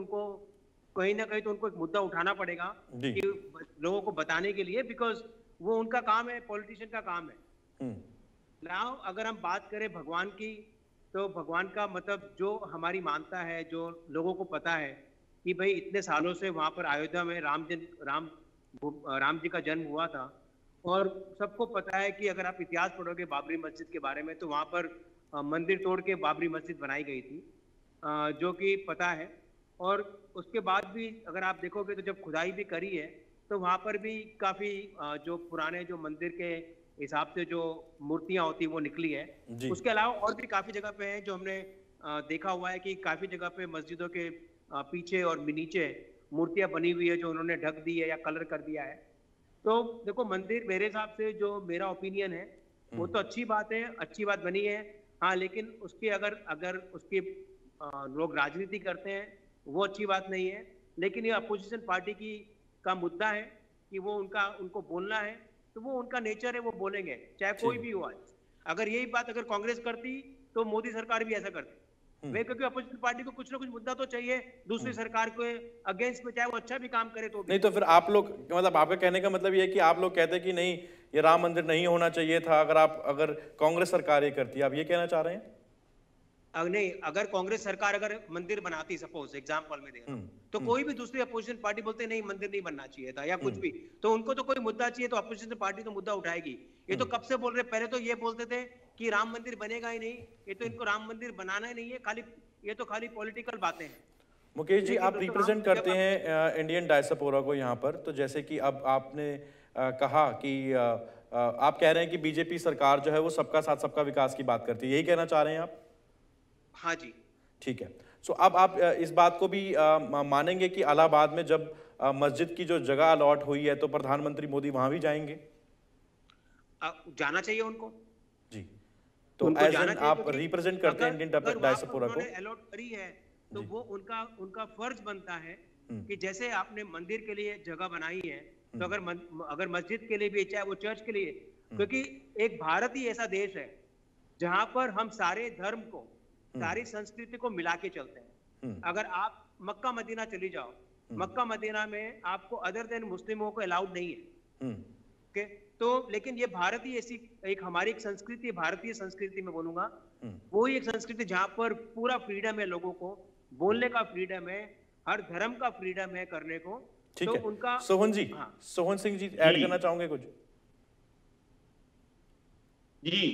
उनको एक मुद्दा उठाना पड़ेगा कि लोगों को बताने के लिए, बिकॉज वो उनका काम है, पॉलिटिशियन का काम है। नाउ अगर हम बात करें भगवान की, तो भगवान का मतलब जो हमारी मानता है, जो लोगों को पता है कि भाई इतने सालों से वहां पर अयोध्या में राम जी का जन्म हुआ था, और सबको पता है कि अगर आप इतिहास पढ़ोगे बाबरी मस्जिद के बारे में, तो वहां पर मंदिर तोड़ के बाबरी मस्जिद बनाई गई थी, जो कि पता है। और उसके बाद भी अगर आप देखोगे तो जब खुदाई भी करी है तो वहाँ पर भी काफ़ी जो पुराने जो मंदिर के हिसाब से जो मूर्तियाँ होती वो निकली है। उसके अलावा और भी काफ़ी जगह पे है जो हमने देखा हुआ है कि काफ़ी जगह पे मस्जिदों के पीछे और नीचे मूर्तियाँ बनी हुई है जो उन्होंने ढक दी है या कलर कर दिया है। तो देखो, मंदिर मेरे हिसाब से, जो मेरा ओपिनियन है, वो तो अच्छी बात है, अच्छी बात बनी है, हाँ, लेकिन उसकी अगर उसकी लोग राजनीति करते हैं वो अच्छी बात नहीं है। लेकिन ये अपोजिशन पार्टी का मुद्दा है कि वो उनको बोलना है, तो वो उनका नेचर है, वो बोलेंगे चाहे कोई भी हो। आज अगर यही बात अगर कांग्रेस करती तो मोदी सरकार भी ऐसा करती वे, क्योंकि अपोजिशन पार्टी को कुछ ना कुछ मुद्दा तो चाहिए दूसरी सरकार के अगेंस्ट में, चाहे वो अच्छा भी काम करे तो भी। नहीं तो फिर आप लोग, मतलब आपका कहने का मतलब ये है कि आप लोग कहते हैं कि नहीं, ये राम मंदिर नहीं होना चाहिए था अगर कांग्रेस सरकार ये करती, आप ये कहना चाह रहे हैं? नहीं, अगर कांग्रेस सरकार अगर मंदिर बनाती, सपोज एग्जांपल में दे रहा हूं, तो कोई भी दूसरी अपोजिशन पार्टी बोलते नहीं मंदिर नहीं बनना चाहिए था या कुछ भी, तो उनको तो कोई मुद्दा चाहिए, तो अपोजिशन पार्टी तो मुद्दा उठाएगी। ये तो कब से बोल रहे, पहले तो ये बोलते थे कि राम मंदिर बनेगा ही नहीं, ये तो इनको राम मंदिर बनाना ही नहीं है, ये तो खाली पॉलिटिकल बातें हैं। मुकेश जी, आप रिप्रेजेंट करते हैं इंडियन डायस्पोरा को यहाँ पर, तो जैसे कि अब आपने कहा कि आप कह रहे हैं कि बीजेपी सरकार जो है वो सबका साथ सबका विकास की बात करती है, यही कहना चाह रहे हैं आप? हाँ जी, ठीक है। सो अब आप इस बात को भी मानेंगे कि इलाहाबाद में जब मस्जिद की जो जगह अलॉट हुई है तो प्रधानमंत्री मोदी वहां भी जाएंगे? जाना चाहिए उनको जी। तो एज एन आप रिप्रेजेंट करते हैं इंडियन डायस्पोरा को, अलॉट करी है तो वो उनका फर्ज बनता है कि जैसे आपने मंदिर के लिए जगह बनाई है, तो अगर मस्जिद के लिए भी, चाहे वो चर्च के लिए, क्योंकि एक भारत ही ऐसा देश है जहां पर हम सारे धर्म को, सारी संस्कृति को मिला के चलते हैं। अगर आप मक्का मदीना चली जाओ मक्का मदीना में आपको अदर देन मुस्लिमों को अलाउड नहीं है। ओके, तो लेकिन ये भारतीय ऐसी एक हमारी एक संस्कृति, भारतीय संस्कृति में बोलूंगा, वो ही एक संस्कृति जहां पर पूरा फ्रीडम है, लोगों को बोलने का फ्रीडम है, हर धर्म का फ्रीडम है करने को। ठीक तो है उनका सोहन जी, सोहन सिंह जी ऐड करना चाहोगे कुछ? जी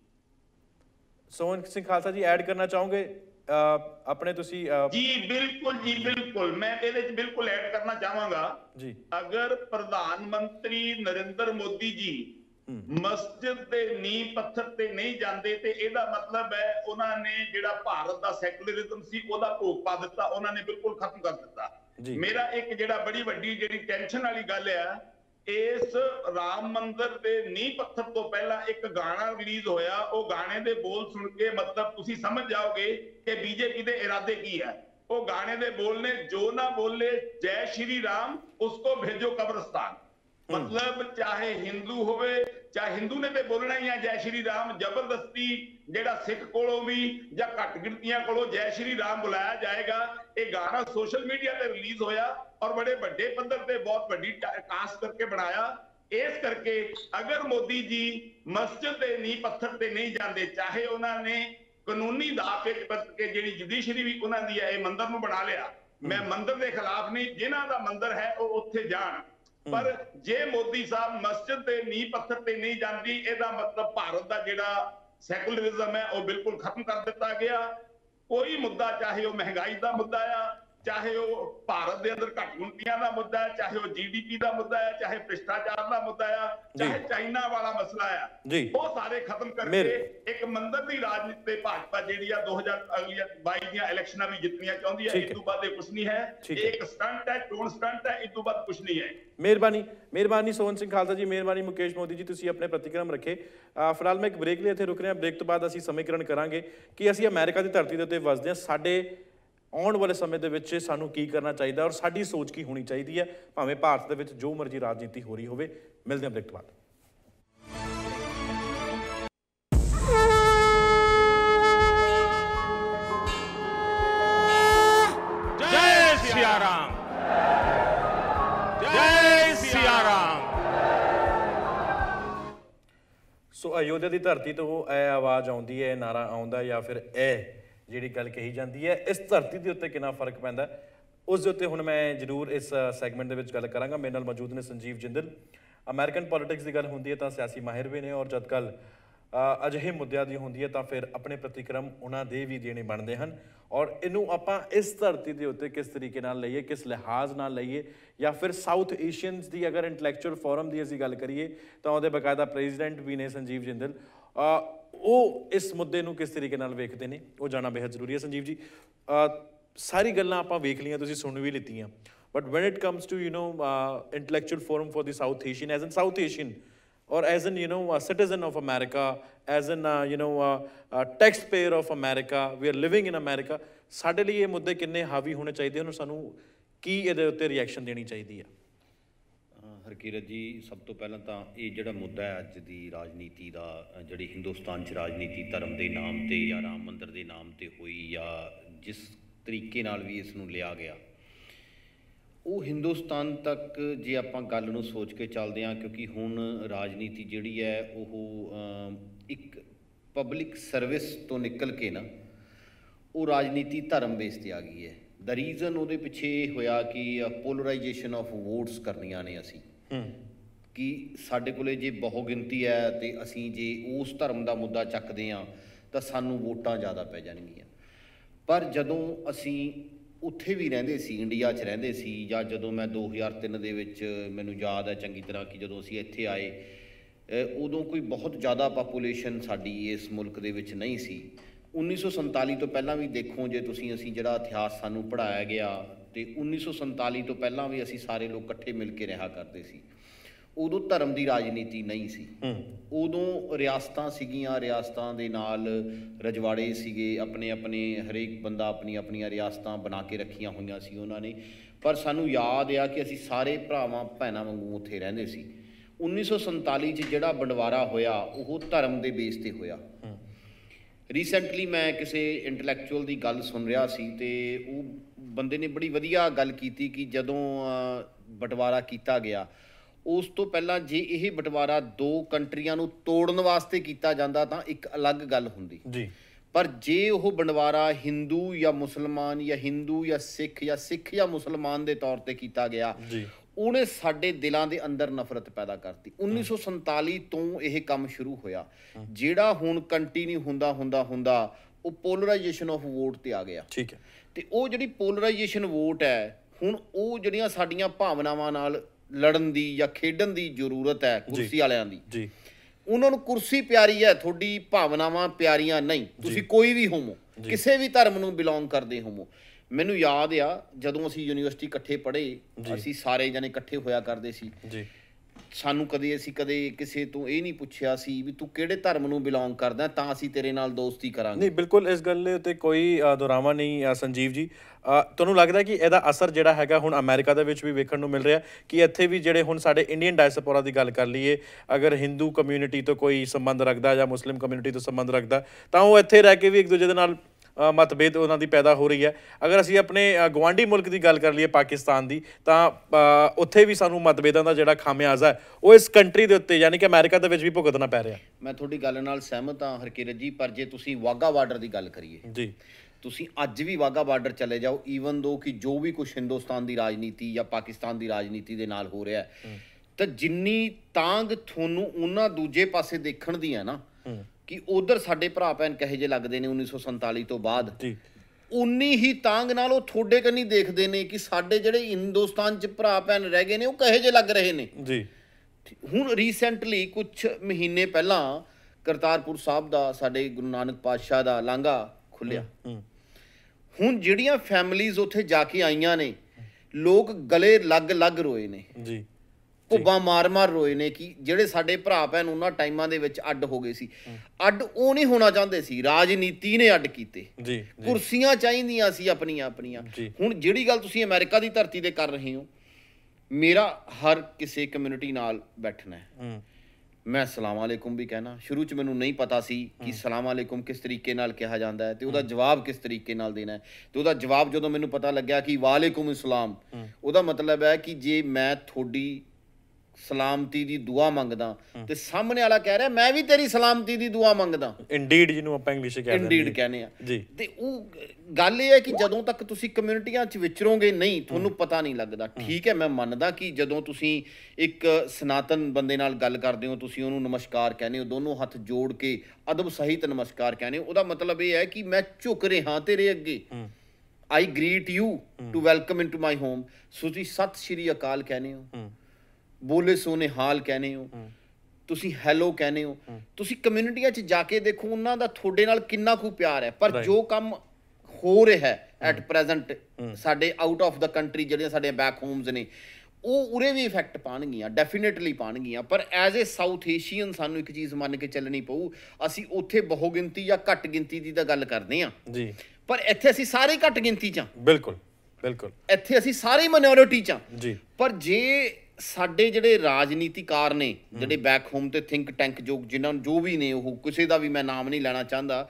सोहन सिंह खालसा जी ऐड करना चाहोगे अपने तुसी? जी बिल्कुल मैं ਇਹਦੇ ਚ ਬਿਲਕੁਲ ਐਡ ਕਰਨਾ ਚਾਹਾਂਗਾ ਜੀ। ਅਗਰ ਪ੍ਰਧਾਨ ਮੰਤਰੀ ਨਰਿੰਦਰ ਮੋਦੀ ਜੀ ਮਸਜਿਦ ਦੇ ਨੀਂਹ ਪੱਥਰ ਤੇ ਨਹੀਂ ਜਾਂਦੇ ਤੇ ਇਹਦਾ ਮਤਲਬ ਹੈ ਉਹਨਾਂ ਨੇ ਜਿਹੜਾ ਭਾਰਤ ਦਾ ਸੈਕੂਲਰਿਜ਼ਮ ਸੀ ਉਹਦਾ ਭੋਗ ਪਾ ਦਿੱਤਾ, ਉਹਨਾਂ ਨੇ ਬਿਲਕੁਲ ਖਤਮ ਕਰ ਦਿੱਤਾ। ਮੇਰਾ ਇੱਕ ਜਿਹੜਾ ਬੜੀ ਵੱਡੀ ਜਿਹੜੀ ਟੈਨਸ਼ਨ ਵਾਲੀ ਗੱਲ ਹੈ, ਇਸ ਰਾਮ ਮੰਦਿਰ ਦੇ ਨੀਂਹ ਪੱਥਰ ਤੋਂ ਪਹਿਲਾਂ ਇੱਕ ਗਾਣਾ ਰਿਲੀਜ਼ ਹੋਇਆ, ਉਹ ਗਾਣੇ ਦੇ ਬੋਲ ਸੁਣ ਕੇ ਮਤਲਬ ਤੁਸੀਂ ਸਮਝ ਜਾਓਗੇ ਕਿ ਬੀਜੇਪੀ ਦੇ ਇਰਾਦੇ ਕੀ ਹੈ। ਉਹ ਗਾਣੇ ਦੇ ਬੋਲ ਨੇ, ਜੋ ਨਾ ਬੋਲੇ ਜੈ ਸ਼੍ਰੀ ਰਾਮ ਉਸਕੋ ਭੇਜੋ ਕਬਰਸਤਾਨ। मतलब चाहे हिंदू होवे, चाहे हिंदू ने तो बोलना ही है जय श्री राम, जबरदस्ती जेड़ा सिख कोलों भी या घट गिनतियां कोलों जय श्री राम बुलाया जाएगा। ये गाना सोशल मीडिया ते रिलीज होया और बड़े बड़े पद्धर ते बहुत बड़ी कास्ट करके बनाया। इस करके अगर मोदी जी मस्जिद के नींह पत्थर ते नहीं जाते, चाहे उन्होंने कानूनी दाव के जी जुडिशरी भी उन्होंने ये मंदिर नूं बना लिया, मैं मंदिर के खिलाफ नहीं, जिन्हां दा मंदिर है वो उत्थे जाण, पर जे मोदी साहब मस्जिद के नींह पत्थर ते नहीं जाती, ਇਹਦਾ मतलब भारत का जिहड़ा सैकुलरिज्म है वो बिल्कुल खत्म कर दिता गया। कोई मुद्दा, चाहे वो महंगाई का मुद्दा है, चाहे वो भारत के अंदर घट गिनतियां का मुद्दा है, चाहे वो जीडीपी का मुद्दा है, चाहे भ्रष्टाचार का मुद्दा है, चाहे चाइना वाला मसला है, वो सारे खत्म करके एक मंदिर की राजनीति ते भाजपा जिहड़ी आ 2022 ਦੀਆਂ इलेक्शनां भी जितनियां चाहती है, इस तो बाद कुछ नहीं है, एक स्टंट है, टोन स्टंट है, इस तो बाद कुछ नहीं है। ਮਿਹਰਬਾਨੀ ਸੋਹਨ ਸਿੰਘ ਖਾਲਸਾ ਜੀ, ਮਿਹਰਬਾਨੀ ਮੁਕੇਸ਼ ਮੋਦੀ ਜੀ, ਤੁਸੀਂ ਆਪਣੇ ਪ੍ਰਤੀਕਰਮ ਰੱਖੇ। ਫਿਲਹਾਲ ਮੈਂ ਇੱਕ ਬ੍ਰੇਕ ਲਈ ਇੱਥੇ ਰੁਕ ਰਿਹਾ, ਬ੍ਰੇਕ ਤੋਂ ਬਾਅਦ ਅਸੀਂ ਸਮੀਕਰਨ ਕਰਾਂਗੇ ਕਿ ਅਸੀਂ ਅਮਰੀਕਾ ਦੀ ਧਰਤੀ ਦੇ ਉੱਤੇ ਵਸਦੇ ਹਾਂ, ਸਾਡੇ ਆਉਣ ਵਾਲੇ ਸਮੇਂ ਦੇ ਵਿੱਚ ਸਾਨੂੰ ਕੀ ਕਰਨਾ ਚਾਹੀਦਾ ਔਰ ਸਾਡੀ ਸੋਚ ਕੀ ਹੋਣੀ ਚਾਹੀਦੀ ਹੈ, ਭਾਵੇਂ ਭਾਰਤ ਦੇ ਵਿੱਚ ਜੋ ਮਰਜ਼ੀ ਰਾਜਨੀਤੀ ਹੋ ਰਹੀ ਹੋਵੇ। ਮਿਲਦੇ ਹਾਂ ਬ੍ਰੇਕ ਤੋਂ ਬਾਅਦ। जय सिया राम, जय सिया राम। ਸੋ ਅਯੋਧਿਆ ਦੀ ਧਰਤੀ ਤੋਂ ਇਹ ਆਵਾਜ਼ ਆਉਂਦੀ ਹੈ, ਨਾਰਾ ਆਉਂਦਾ, ਜਾਂ ਫਿਰ ਇਹ ਜਿਹੜੀ ਗੱਲ ਕਹੀ ਜਾਂਦੀ ਹੈ, ਇਸ ਧਰਤੀ ਦੇ ਉੱਤੇ ਕਿੰਨਾ ਫਰਕ ਪੈਂਦਾ, ਉਸ ਦੇ ਉੱਤੇ ਹੁਣ ਮੈਂ ਜ਼ਰੂਰ ਇਸ ਸੈਗਮੈਂਟ ਦੇ ਵਿੱਚ ਗੱਲ ਕਰਾਂਗਾ। ਮੇਰੇ ਨਾਲ ਮੌਜੂਦ ਨੇ ਸੰਜੀਵ ਜਿੰਦਲ। ਅਮਰੀਕਨ ਪੋਲਿਟਿਕਸ ਦੀ ਗੱਲ ਹੁੰਦੀ ਹੈ ਤਾਂ ਸਿਆਸੀ ਮਾਹਿਰ ਵੀ ਨੇ, ਔਰ ਜਦ ਕੱਲ ਅਜਿਹੇ ਮੁੱਦਿਆਂ ਦੀ ਹੁੰਦੀ ਹੈ ਤਾਂ ਫਿਰ ਆਪਣੇ ਪ੍ਰਤੀਕਰਮ ਉਹਨਾਂ ਦੇ ਵੀ ਦੇਣੇ ਬਣਦੇ ਹਨ। ਔਰ ਇਹਨੂੰ ਆਪਾਂ ਇਸ ਧਰਤੀ ਦੇ ਉੱਤੇ ਕਿਸ ਤਰੀਕੇ ਨਾਲ ਲਈਏ, ਕਿਸ ਲਿਹਾਜ਼ ਨਾਲ ਲਈਏ, ਜਾਂ ਫਿਰ ਸਾਊਥ ਏਸ਼ੀਅਨਸ ਦੀ ਅਗਰ ਇੰਟਲੈਕਚੁਅਲ ਫੋਰਮ ਦੀ ਅਸੀਂ ਗੱਲ ਕਰੀਏ ਤਾਂ ਉਹਦੇ ਬਕਾਇਦਾ ਪ੍ਰੈਜ਼ੀਡੈਂਟ ਵੀ ਨੇ ਸੰਜੀਵ ਜਿੰਦਲ, ਉਹ ਇਸ ਮੁੱਦੇ ਨੂੰ ਕਿਸ ਤਰੀਕੇ ਨਾਲ ਵੇਖਦੇ ਨੇ, ਉਹ ਜਾਣਨਾ ਬੇहद ਜ਼ਰੂਰੀ ਹੈ। ਸੰਜੀਵ ਜੀ, ਸਾਰੀ ਗੱਲਾਂ ਆਪਾਂ ਵੇਖ ਲਈਆਂ, ਤੁਸੀਂ ਸੁਣ ਵੀ ਲਿੱਤੀਆਂ, but when it comes to intellectual forum for the south Asian, as an south Asian or as an a citizen of America, as an taxpayer of America, we are living in America, ਸਾਡੇ ਲਈ ਇਹ ਮੁੱਦੇ ਕਿੰਨੇ ਹਾਵੀ ਹੋਣੇ ਚਾਹੀਦੇ ਹਨ, ਸਾਨੂੰ ਕੀ ਇਹਦੇ ਉੱਤੇ ਰਿਐਕਸ਼ਨ ਦੇਣੀ ਚਾਹੀਦੀ ਹੈ? ਹਰਕੀਰਤ ਜੀ, ਸਭ ਤੋਂ ਪਹਿਲਾਂ ਤਾਂ ਇਹ ਜਿਹੜਾ ਮੁੱਦਾ ਹੈ ਅੱਜ ਦੀ ਰਾਜਨੀਤੀ ਦਾ, ਜਿਹੜੀ ਹਿੰਦੁਸਤਾਨ 'ਚ ਰਾਜਨੀਤੀ ਧਰਮ ਦੇ ਨਾਮ 'ਤੇ ਜਾਂ ਰਾਮ ਮੰਦਿਰ ਦੇ ਨਾਮ 'ਤੇ ਹੋਈ, ਜਾਂ ਜਿਸ ਤਰੀਕੇ ਨਾਲ ਵੀ ਇਸ ਨੂੰ ਲਿਆ ਗਿਆ, ਉਹ ਹਿੰਦੁਸਤਾਨ ਤੱਕ ਜੇ ਆਪਾਂ ਗੱਲ ਨੂੰ ਸੋਚ ਕੇ ਚੱਲਦੇ ਹਾਂ, ਕਿਉਂਕਿ ਹੁਣ ਰਾਜਨੀਤੀ ਜਿਹੜੀ ਹੈ ਉਹ ਇੱਕ ਪਬਲਿਕ ਸਰਵਿਸ ਤੋਂ ਨਿਕਲ ਕੇ ਨਾ ਉਹ ਰਾਜਨੀਤੀ ਧਰਮ ਬੇਸ 'ਤੇ ਆ ਗਈ ਹੈ। ਦ ਰੀਜ਼ਨ ਉਹਦੇ ਪਿੱਛੇ ਇਹ ਹੋਇਆ ਕਿ ਪੋਲਰਾਈਜੇਸ਼ਨ ਆਫ ਵੋਟਸ ਕਰਨੀਆਂ ਨੇ ਅਸੀਂ, ਕਿ ਸਾਡੇ ਕੋਲੇ ਜੇ ਬਹੁ ਗਿਣਤੀ ਹੈ ਅਤੇ ਅਸੀਂ ਜੇ ਉਸ ਧਰਮ ਦਾ ਮੁੱਦਾ ਚੱਕਦੇ ਹਾਂ ਤਾਂ ਸਾਨੂੰ ਵੋਟਾਂ ਜ਼ਿਆਦਾ ਪੈ ਜਾਣਗੀਆਂ। ਪਰ ਜਦੋਂ ਅਸੀਂ ਉੱਥੇ ਵੀ ਰਹਿੰਦੇ ਸੀ, ਇੰਡੀਆ 'ਚ ਰਹਿੰਦੇ ਸੀ, ਜਾਂ ਜਦੋਂ ਮੈਂ 2003 ਦੇ ਵਿੱਚ, ਮੈਨੂੰ ਯਾਦ ਹੈ ਚੰਗੀ ਤਰ੍ਹਾਂ ਕਿ ਜਦੋਂ ਅਸੀਂ ਇੱਥੇ ਆਏ, ਉਦੋਂ ਕੋਈ ਬਹੁਤ ਜ਼ਿਆਦਾ ਪਾਪੂਲੇਸ਼ਨ ਸਾਡੀ ਇਸ ਮੁਲਕ ਦੇ ਵਿੱਚ ਨਹੀਂ ਸੀ। 1947 ਤੋਂ ਪਹਿਲਾਂ ਵੀ ਦੇਖੋ, ਜੇ ਤੁਸੀਂ ਅਸੀਂ ਜਿਹੜਾ ਇਤਿਹਾਸ ਸਾਨੂੰ ਪੜ੍ਹਾਇਆ ਗਿਆ, ਅਤੇ 1947 ਤੋਂ ਪਹਿਲਾਂ ਵੀ ਅਸੀਂ ਸਾਰੇ ਲੋਕ ਇਕੱਠੇ ਮਿਲ ਕੇ ਰਿਹਾ ਕਰਦੇ ਸੀ। ਉਦੋਂ ਧਰਮ ਦੀ ਰਾਜਨੀਤੀ ਨਹੀਂ ਸੀ, ਉਦੋਂ ਰਿਆਸਤਾਂ ਸੀਗੀਆਂ, ਰਿਆਸਤਾਂ ਦੇ ਨਾਲ ਰਜਵਾੜੇ ਸੀਗੇ, ਆਪਣੇ ਆਪਣੇ ਹਰੇਕ ਬੰਦਾ ਆਪਣੀਆਂ ਆਪਣੀਆਂ ਰਿਆਸਤਾਂ ਬਣਾ ਕੇ ਰੱਖੀਆਂ ਹੋਈਆਂ ਸੀ ਉਹਨਾਂ ਨੇ। ਪਰ ਸਾਨੂੰ ਯਾਦ ਆ ਕਿ ਅਸੀਂ ਸਾਰੇ ਭਰਾਵਾਂ ਭੈਣਾਂ ਵਾਂਗੂ ਉੱਥੇ ਰਹਿੰਦੇ ਸੀ। 1947 'ਚ ਜਿਹੜਾ ਬੰਡਵਾਰਾ ਹੋਇਆ ਉਹ ਧਰਮ ਦੇ ਬੇਸ 'ਤੇ ਹੋਇਆ। ਰੀਸੈਂਟਲੀ ਮੈਂ ਕਿਸੇ ਇੰਟਲੈਕਚੁਅਲ ਦੀ ਗੱਲ ਸੁਣ ਰਿਹਾ ਸੀ, ਅਤੇ ਉਹ ਬੰਦੇ ਨੇ ਬੜੀ ਵਧੀਆ ਗੱਲ ਕੀਤੀ ਕਿ ਜਦੋਂ ਬਟਵਾਰਾ ਕੀਤਾ ਗਿਆ ਉਸ ਤੋਂ ਪਹਿਲਾਂ ਜੇ ਇਹ ਬਟਵਾਰਾ ਦੋ ਕੰਟਰੀਆਂ ਨੂੰ ਤੋੜਨ ਵਾਸਤੇ ਕੀਤਾ ਜਾਂਦਾ ਤਾਂ ਇੱਕ ਅਲੱਗ ਗੱਲ ਹੁੰਦੀ ਜੀ। ਪਰ ਜੇ ਉਹ ਬਟਵਾਰਾ ਹਿੰਦੂ ਜਾਂ ਮੁਸਲਮਾਨ ਜਾਂ ਹਿੰਦੂ ਜਾਂ ਸਿੱਖ ਜਾਂ ਮੁਸਲਮਾਨ ਦੇ ਤੌਰ ਤੇ ਕੀਤਾ ਗਿਆ ਜੀ, ਉਹਨੇ ਸਾਡੇ ਦਿਲਾਂ ਦੇ ਅੰਦਰ ਨਫ਼ਰਤ ਪੈਦਾ ਕਰਤੀ। 1947 ਤੋਂ ਇਹ ਕੰਮ ਸ਼ੁਰੂ ਹੋਇਆ, ਜਿਹੜਾ ਹੁਣ ਕੰਟੀਨਿਊ ਹੁੰਦਾ ਉਹ ਪੋਲਰਾਈਜੇਸ਼ਨ ਆਫ ਵੋਟ ਤੇ ਆ ਗਿਆ। ਠੀਕ ਹੈ। ਤੇ ਉਹ ਜਿਹੜੀ ਪੋਲਰਾਈਜੇਸ਼ਨ ਵੋਟ ਹੈ, ਹੁਣ ਉਹ ਜਿਹੜੀਆਂ ਸਾਡੀਆਂ ਭਾਵਨਾਵਾਂ ਨਾਲ ਲੜਨ ਦੀ ਜਾਂ ਖੇਡਣ ਦੀ ਜ਼ਰੂਰਤ ਹੈ ਕੁਰਸੀ ਵਾਲਿਆਂ ਦੀ ਜੀ, ਉਹਨਾਂ ਨੂੰ ਕੁਰਸੀ ਪਿਆਰੀ ਹੈ, ਤੁਹਾਡੀ ਭਾਵਨਾਵਾਂ ਪਿਆਰੀਆਂ ਨਹੀਂ। ਤੁਸੀਂ ਕੋਈ ਵੀ ਹੋਵੋ, ਕਿਸੇ ਵੀ ਧਰਮ ਨੂੰ ਬਿਲੋਂਗ ਕਰਦੇ ਹੋਵੋ। ਮੈਨੂੰ ਯਾਦ ਆ ਜਦੋਂ ਅਸੀਂ ਯੂਨੀਵਰਸਿਟੀ ਇਕੱਠੇ ਪੜ੍ਹੇ, ਅਸੀਂ ਸਾਰੇ ਜਣੇ ਇਕੱਠੇ ਹੋਇਆ ਕਰਦੇ ਸੀ ਜੀ। ਸਾਨੂੰ ਕਦੇ ਕਿਸੇ ਤੋਂ ਇਹ ਨਹੀਂ ਪੁੱਛਿਆ ਸੀ ਵੀ ਤੂੰ ਕਿਹੜੇ ਧਰਮ ਨੂੰ ਬਿਲੋਂਗ ਕਰਦਾ ਤਾਂ ਅਸੀਂ ਤੇਰੇ ਨਾਲ ਦੋਸਤੀ ਕਰਾਂਗੇ। ਨਹੀਂ, ਬਿਲਕੁਲ ਇਸ ਗੱਲ ਦੇ ਉੱਤੇ ਕੋਈ ਦੁਰਾਵਾ ਨਹੀਂ ਸੰਜੀਵ ਜੀ। ਤੁਹਾਨੂੰ ਲੱਗਦਾ ਕਿ ਇਹਦਾ ਅਸਰ ਜਿਹੜਾ ਹੈਗਾ ਹੁਣ ਅਮਰੀਕਾ ਦੇ ਵਿੱਚ ਵੀ ਵੇਖਣ ਨੂੰ ਮਿਲ ਰਿਹਾ ਕਿ ਇੱਥੇ ਵੀ ਜਿਹੜੇ ਹੁਣ ਸਾਡੇ ਇੰਡੀਅਨ ਡਾਇਸਪੋਰਾ ਦੀ ਗੱਲ ਕਰ ਲਈਏ, ਅਗਰ ਹਿੰਦੂ ਕਮਿਊਨਿਟੀ ਤੋਂ ਕੋਈ ਸੰਬੰਧ ਰੱਖਦਾ ਜਾਂ ਮੁਸਲਿਮ ਕਮਿਊਨਿਟੀ ਤੋਂ ਸੰਬੰਧ ਰੱਖਦਾ ਤਾਂ ਉਹ ਇੱਥੇ ਰਹਿ ਕੇ ਵੀ ਇੱਕ ਦੂਜੇ ਦੇ ਨਾਲ ਮਤਭੇਦ ਉਹਨਾਂ ਦੀ ਪੈਦਾ ਹੋ ਰਹੀ ਹੈ। ਅਗਰ ਅਸੀਂ ਆਪਣੇ ਗੁਆਂਢੀ ਮੁਲਕ ਦੀ ਗੱਲ ਕਰ ਲਈਏ ਪਾਕਿਸਤਾਨ ਦੀ, ਤਾਂ ਉੱਥੇ ਵੀ ਸਾਨੂੰ ਮਤਭੇਦਾਂ ਦਾ ਜਿਹੜਾ ਖਾਮਿਆਜ਼ਾ ਹੈ ਉਹ ਇਸ ਕੰਟਰੀ ਦੇ ਉੱਤੇ ਯਾਨੀ ਕਿ ਅਮਰੀਕਾ ਦੇ ਵਿੱਚ ਵੀ ਭੁਗਤਣਾ ਪੈ ਰਿਹਾ। ਮੈਂ ਤੁਹਾਡੀ ਗੱਲ ਨਾਲ ਸਹਿਮਤ ਹਾਂ ਹਰਕੀਰਤ ਜੀ, ਪਰ ਜੇ ਤੁਸੀਂ ਵਾਹਗਾ ਬਾਰਡਰ ਦੀ ਗੱਲ ਕਰੀਏ ਜੀ, ਤੁਸੀਂ ਅੱਜ ਵੀ ਵਾਹਗਾ ਬਾਰਡਰ ਚਲੇ ਜਾਓ, ਈਵਨ ਦੋ ਕਿ ਜੋ ਵੀ ਕੁਛ ਹਿੰਦੁਸਤਾਨ ਦੀ ਰਾਜਨੀਤੀ ਜਾਂ ਪਾਕਿਸਤਾਨ ਦੀ ਰਾਜਨੀਤੀ ਦੇ ਨਾਲ ਹੋ ਰਿਹਾ ਤਾਂ ਜਿੰਨੀ ਤਾਂਗ ਤੁਹਾਨੂੰ ਉਹਨਾਂ ਦੂਜੇ ਪਾਸੇ ਦੇਖਣ ਦੀ ਹੈ ਨਾ ਕਿ ਉਧਰ ਸਾਡੇ ਭਰਾ ਭੈਣ ਕਹੇ ਜੇ ਲੱਗਦੇ ਨੇ 1947 ਤੋਂ ਬਾਅਦ, ਉਨੀ ਹੀ ਤਾਂਗ ਨਾਲ ਉਹ ਤੁਹਾਡੇ ਕੰਨੀ ਦੇਖਦੇ ਨੇ ਕਿ ਸਾਡੇ ਜਿਹੜੇ ਹਿੰਦੁਸਤਾਨ 'ਚ ਭਰਾ ਭੈਣ ਰਹਿ ਗਏ ਨੇ ਉਹ ਕਹੇ ਜੇ ਲੱਗ ਰਹੇ ਨੇ ਜੀ। ਹੁਣ ਰੀਸੈਂਟਲੀ ਕੁਛ ਮਹੀਨੇ ਪਹਿਲਾਂ ਕਰਤਾਰਪੁਰ ਸਾਹਿਬ ਦਾ ਸਾਡੇ ਗੁਰੂ ਨਾਨਕ ਪਾਤਸ਼ਾਹ ਦਾ ਲਾਂਘਾ ਖੁੱਲਿਆ। ਹੁਣ ਜਿਹੜੀਆਂ ਫੈਮਲੀਜ਼ ਉੱਥੇ ਜਾ ਕੇ ਆਈਆਂ ਨੇ, ਲੋਕ ਗਲੇ ਲੱਗ ਰੋਏ ਨੇ ਜੀ, ਭੁੱਬਾਂ ਮਾਰ ਰੋਏ ਨੇ ਕਿ ਜਿਹੜੇ ਸਾਡੇ ਭਰਾ ਭੈਣ ਉਹਨਾਂ ਟਾਈਮਾਂ ਦੇ ਵਿੱਚ ਅੱਡ ਹੋ ਗਏ ਸੀ। ਅੱਡ ਉਹ ਨਹੀਂ ਹੋਣਾ ਚਾਹੁੰਦੇ ਸੀ, ਰਾਜਨੀਤੀ ਨੇ ਅੱਡ ਕੀਤੇ। ਜੀ, ਕੁਰਸੀਆਂ ਚਾਹੀਦੀਆਂ ਸੀ ਆਪਣੀਆਂ। ਹੁਣ ਜਿਹੜੀ ਗੱਲ ਤੁਸੀਂ ਅਮਰੀਕਾ ਦੀ ਧਰਤੀ ਤੇ ਕਰ ਰਹੇ ਹੋ, ਮੇਰਾ ਹਰ ਕਿਸੇ ਕਮਿਊਨਿਟੀ ਨਾਲ ਬੈਠਣਾ ਹੈ। ਮੈਂ ਸਲਾਮ ਅਲੈਕੁਮ ਵੀ ਕਹਿਣਾ, ਸ਼ੁਰੂ 'ਚ ਮੈਨੂੰ ਨਹੀਂ ਪਤਾ ਸੀ ਕਿ ਸਲਾਮ ਅਲੈਕੁਮ ਕਿਸ ਤਰੀਕੇ ਨਾਲ ਕਿਹਾ ਜਾਂਦਾ ਹੈ ਤੇ ਉਹਦਾ ਜਵਾਬ ਕਿਸ ਤਰੀਕੇ ਨਾਲ ਦੇਣਾ ਹੈ। ਤੇ ਉਹਦਾ ਜਵਾਬ ਜਦੋਂ ਮੈਨੂੰ ਪਤਾ ਲੱਗਿਆ ਕਿ ਵਾਲੇਕੁਮ ਇਸਲਾਮ, ਉਹਦਾ ਮਤਲਬ ਹੈ ਕਿ ਜੇ ਮੈਂ ਤੁਹਾਡੀ ਸਲਾਮਤੀ ਦੀ ਦੁਆ ਮੰਗਦਾ ਤੇ ਸਾਹਮਣੇ ਵਾਲਾ ਕਹਿ ਰਿਹਾ ਮੈਂ ਵੀ ਤੇਰੀ ਸਲਾਮਤੀ ਦੀ ਦੁਆ ਮੰਗਦਾ। ਇੰਡੀਡ ਜਿਹਨੂੰ ਆਪਾਂ ਇੰਗਲਿਸ਼ ਕਹਿੰਦੇ ਇੰਡੀਡ ਕਹਿੰਦੇ ਆ ਜੀ। ਤੇ ਉਹ ਗੱਲ ਇਹ ਹੈ ਕਿ ਜਦੋਂ ਤੱਕ ਤੁਸੀਂ ਕਮਿਊਨਿਟੀਆਂ 'ਚ ਵਿਚਰੋਗੇ ਨਹੀਂ, ਤੁਹਾਨੂੰ ਪਤਾ ਨਹੀਂ ਲੱਗਦਾ। ਠੀਕ ਹੈ, ਮੈਂ ਮੰਨਦਾ ਕਿ ਜਦੋਂ ਤੁਸੀਂ ਇੱਕ ਸਨਾਤਨ ਬੰਦੇ ਨਾਲ ਗੱਲ ਕਰਦੇ ਹੋ, ਤੁਸੀਂ ਉਹਨੂੰ ਨਮਸਕਾਰ ਕਹਿੰਦੇ ਹੋ, ਦੋਨੋਂ ਹੱਥ ਜੋੜ ਕੇ ਅਦਬ ਸਹਿਤ ਨਮਸਕਾਰ ਕਹਿੰਦੇ ਹੋ। ਉਹਦਾ ਮਤਲਬ ਇਹ ਹੈ ਕਿ ਮੈਂ ਝੁਕ ਰਿਹਾ ਤੇਰੇ ਅੱਗੇ। I greet you to welcome into my home. ਤੁਸੀਂ ਸਤਿ ਸ਼੍ਰੀ ਅਕਾਲ ਕਹਿੰਦੇ ਹੋ, ਬੋਲੇ ਸੋਨੇ ਹਾਲ ਕਹਿੰਦੇ ਹੋ, ਤੁਸੀਂ ਹੈਲੋ ਕਹਿੰਦੇ ਹੋ। ਤੁਸੀਂ ਕਮਿਊਨਿਟੀਆਂ 'ਚ ਜਾ ਕੇ ਦੇਖੋ ਉਹਨਾਂ ਦਾ ਤੁਹਾਡੇ ਨਾਲ ਕਿੰਨਾ ਕੁ ਪਿਆਰ ਹੈ। ਪਰ ਜੋ ਕੰਮ ਹੋ ਰਿਹਾ ਹੈ ਐਟ ਪ੍ਰੈਜ਼ੈਂਟ ਸਾਡੇ ਆਊਟ ਆਫ ਦਾ ਕੰਟਰੀ, ਜਿਹੜੀਆਂ ਸਾਡੇ ਬੈਕ ਹੋਮਸ ਨੇ, ਉਹ ਉਰੇ ਵੀ ਇਫੈਕਟ ਪਾਉਣਗੀਆਂ, ਡੈਫੀਨੇਟਲੀ ਪਾਉਣਗੀਆਂ। ਪਰ ਐਜ਼ ਏ ਸਾਊਥ ਏਸ਼ੀਅਨ ਸਾਨੂੰ ਇੱਕ ਚੀਜ਼ ਮੰਨ ਕੇ ਚੱਲਣੀ ਪਊ, ਅਸੀਂ ਉੱਥੇ ਬਹੁ ਗਿਣਤੀ ਜਾਂ ਘੱਟ ਗਿਣਤੀ ਦੀ ਤਾਂ ਗੱਲ ਕਰਦੇ ਹਾਂ ਜੀ, ਪਰ ਇੱਥੇ ਅਸੀਂ ਸਾਰੇ ਘੱਟ ਗਿਣਤੀ 'ਚ ਹਾਂ। ਬਿਲਕੁਲ, ਇੱਥੇ ਅਸੀਂ ਸਾਰੇ ਮਾਈਨੋਰਿਟੀ 'ਚ ਹਾਂ ਜੀ। ਪਰ ਜੇ ਸਾਡੇ ਜਿਹੜੇ ਰਾਜਨੀਤੀਕਾਰ ਨੇ, ਜਿਹੜੇ ਬੈਕ ਹੋਮ ਤੇ ਥਿੰਕ ਟੈਂਕ ਜਿਨ੍ਹਾਂ ਨੂੰ ਜੋ ਵੀ ਨੇ, ਉਹ ਕਿਸੇ ਦਾ ਵੀ ਮੈਂ ਨਾਮ ਨਹੀਂ ਲੈਣਾ ਚਾਹੁੰਦਾ,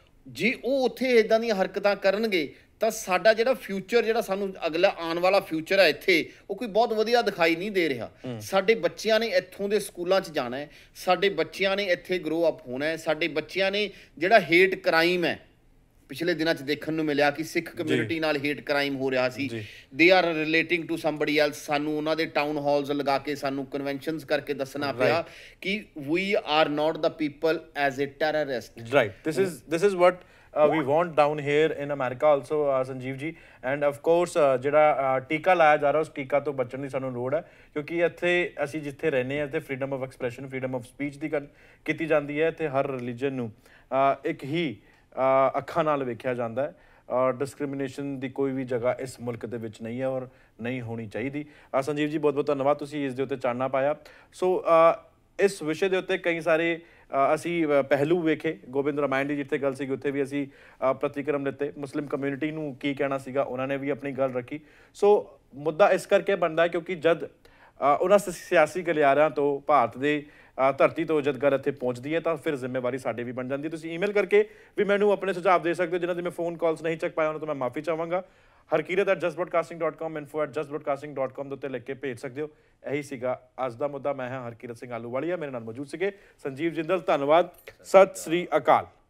ਜੇ ਉਹ ਉੱਥੇ ਇੱਦਾਂ ਦੀਆਂ ਹਰਕਤਾਂ ਕਰਨਗੇ ਤਾਂ ਸਾਡਾ ਜਿਹੜਾ ਫਿਊਚਰ, ਜਿਹੜਾ ਸਾਨੂੰ ਅਗਲਾ ਆਉਣ ਵਾਲਾ ਫਿਊਚਰ ਹੈ ਇੱਥੇ, ਉਹ ਕੋਈ ਬਹੁਤ ਵਧੀਆ ਦਿਖਾਈ ਨਹੀਂ ਦੇ ਰਿਹਾ। ਸਾਡੇ ਬੱਚਿਆਂ ਨੇ ਇੱਥੋਂ ਦੇ ਸਕੂਲਾਂ 'ਚ ਜਾਣਾ ਹੈ, ਸਾਡੇ ਬੱਚਿਆਂ ਨੇ ਇੱਥੇ ਗਰੋ ਅਪ ਹੋਣਾ ਹੈ। ਸਾਡੇ ਬੱਚਿਆਂ ਨੇ ਜਿਹੜਾ ਹੇਟ ਕ੍ਰਾਈਮ ਹੈ, ਪਿਛਲੇ ਦਿਨਾਂ 'ਚ ਦੇਖਣ ਨੂੰ ਮਿਲਿਆ ਕਿ ਸਿੱਖ ਕਮਿਊਨਿਟੀ ਨਾਲ ਹੇਟ ਕ੍ਰਾਈਮ ਹੋ ਰਿਹਾ ਸੀ, they are relating to somebody else. ਸਾਨੂੰ ਉਹਨਾਂ ਦੇ ਟਾਊਨ ਹਾਲਸ ਲਗਾ ਕੇ, ਸਾਨੂੰ ਕਨਵੈਨਸ਼ਨਸ ਕਰਕੇ ਦੱਸਣਾ ਪਿਆ ਕਿ we are not the people as a terrorist. Right, this is what we want down here in America also, Sanjeev ji. And of course ਜਿਹੜਾ ਟੀਕਾ ਲਾਇਆ ਜਾ ਰਿਹਾ, ਉਸ ਟੀਕਾ ਤੋਂ ਬਚਣ ਦੀ ਸਾਨੂੰ ਲੋੜ ਹੈ, ਕਿਉਂਕਿ ਇੱਥੇ ਅਸੀਂ ਜਿੱਥੇ ਰਹਿੰਦੇ ਹਾਂ ਇੱਥੇ freedom of expression, freedom of speech ਦੀ ਗੱਲ ਕੀਤੀ ਜਾਂਦੀ ਹੈ। ਇੱਥੇ ਹਰ ਰਿਲੀਜਨ ਨੂੰ ਇੱਕ ਹੀ ਅੱਖਾਂ ਨਾਲ ਵੇਖਿਆ ਜਾਂਦਾ ਹੈ ਔਰ ਡਿਸਕ੍ਰਿਮੀਨੇਸ਼ਨ ਦੀ ਕੋਈ ਵੀ ਜਗ੍ਹਾ ਇਸ ਮੁਲਕ ਦੇ ਵਿੱਚ ਨਹੀਂ ਹੈ ਔਰ ਨਹੀਂ ਹੋਣੀ ਚਾਹੀਦੀ। ਸੰਜੀਵ ਜੀ, ਬਹੁਤ ਬਹੁਤ ਧੰਨਵਾਦ, ਤੁਸੀਂ ਇਸ ਦੇ ਉੱਤੇ ਚਾਨਣਾ ਪਾਇਆ। ਸੋ ਇਸ ਵਿਸ਼ੇ ਦੇ ਉੱਤੇ ਕਈ ਸਾਰੇ ਅਸੀਂ ਪਹਿਲੂ ਵੇਖੇ। ਗੋਬਿੰਦ ਰਾਮਾਇਣ ਦੀ ਜਿੱਥੇ ਗੱਲ ਸੀਗੀ ਉੱਥੇ ਵੀ ਅਸੀਂ ਪ੍ਰਤੀਕਰਮ ਦਿੱਤੇ। ਮੁਸਲਿਮ ਕਮਿਊਨਿਟੀ ਨੂੰ ਕੀ ਕਹਿਣਾ ਸੀਗਾ, ਉਹਨਾਂ ਨੇ ਵੀ ਆਪਣੀ ਗੱਲ ਰੱਖੀ। ਸੋ ਮੁੱਦਾ ਇਸ ਕਰਕੇ ਬਣਦਾ ਕਿਉਂਕਿ ਜਦ ਉਹਨਾਂ ਸਿਆਸੀ ਗਲਿਆਰਿਆਂ ਤੋਂ, ਭਾਰਤ ਦੇ ਧਰਤੀ ਤੋਂ ਜਦ ਗੱਲ ਇੱਥੇ ਪਹੁੰਚਦੀ ਹੈ ਤਾਂ ਫਿਰ ਜ਼ਿੰਮੇਵਾਰੀ ਸਾਡੇ ਵੀ ਬਣ ਜਾਂਦੀ ਹੈ। ਤੁਸੀਂ ਈਮੇਲ ਕਰਕੇ ਵੀ ਮੈਨੂੰ ਆਪਣੇ ਸੁਝਾਅ ਦੇ ਸਕਦੇ ਹੋ। ਜਿਨ੍ਹਾਂ ਦੀ ਮੈਂ ਫੋਨ ਕਾਲਸ ਨਹੀਂ ਚੱਕ ਪਾਇਆ ਉਹਨਾਂ ਤੋਂ ਮੈਂ ਮਾਫੀ ਚਾਹਾਂਗਾ। harkirat@justbroadcasting.com, info@justbroadcasting.com ਦੇ ਉੱਤੇ ਲਿਖ ਕੇ ਭੇਜ ਸਕਦੇ ਹੋ। ਇਹੀ ਸੀਗਾ ਅੱਜ ਦਾ ਮੁੱਦਾ। ਮੈਂ ਹਾਂ ਹਰਕੀਰਤ ਸਿੰਘ ਆਲੂਵਾਲੀਆ, ਮੇਰੇ ਨਾਲ ਮੌਜੂਦ ਸੀਗੇ ਸੰਜੀਵ ਜਿੰਦਲ। ਧੰਨਵਾਦ, ਸਤਿ ਸ੍ਰੀ ਅਕਾਲ।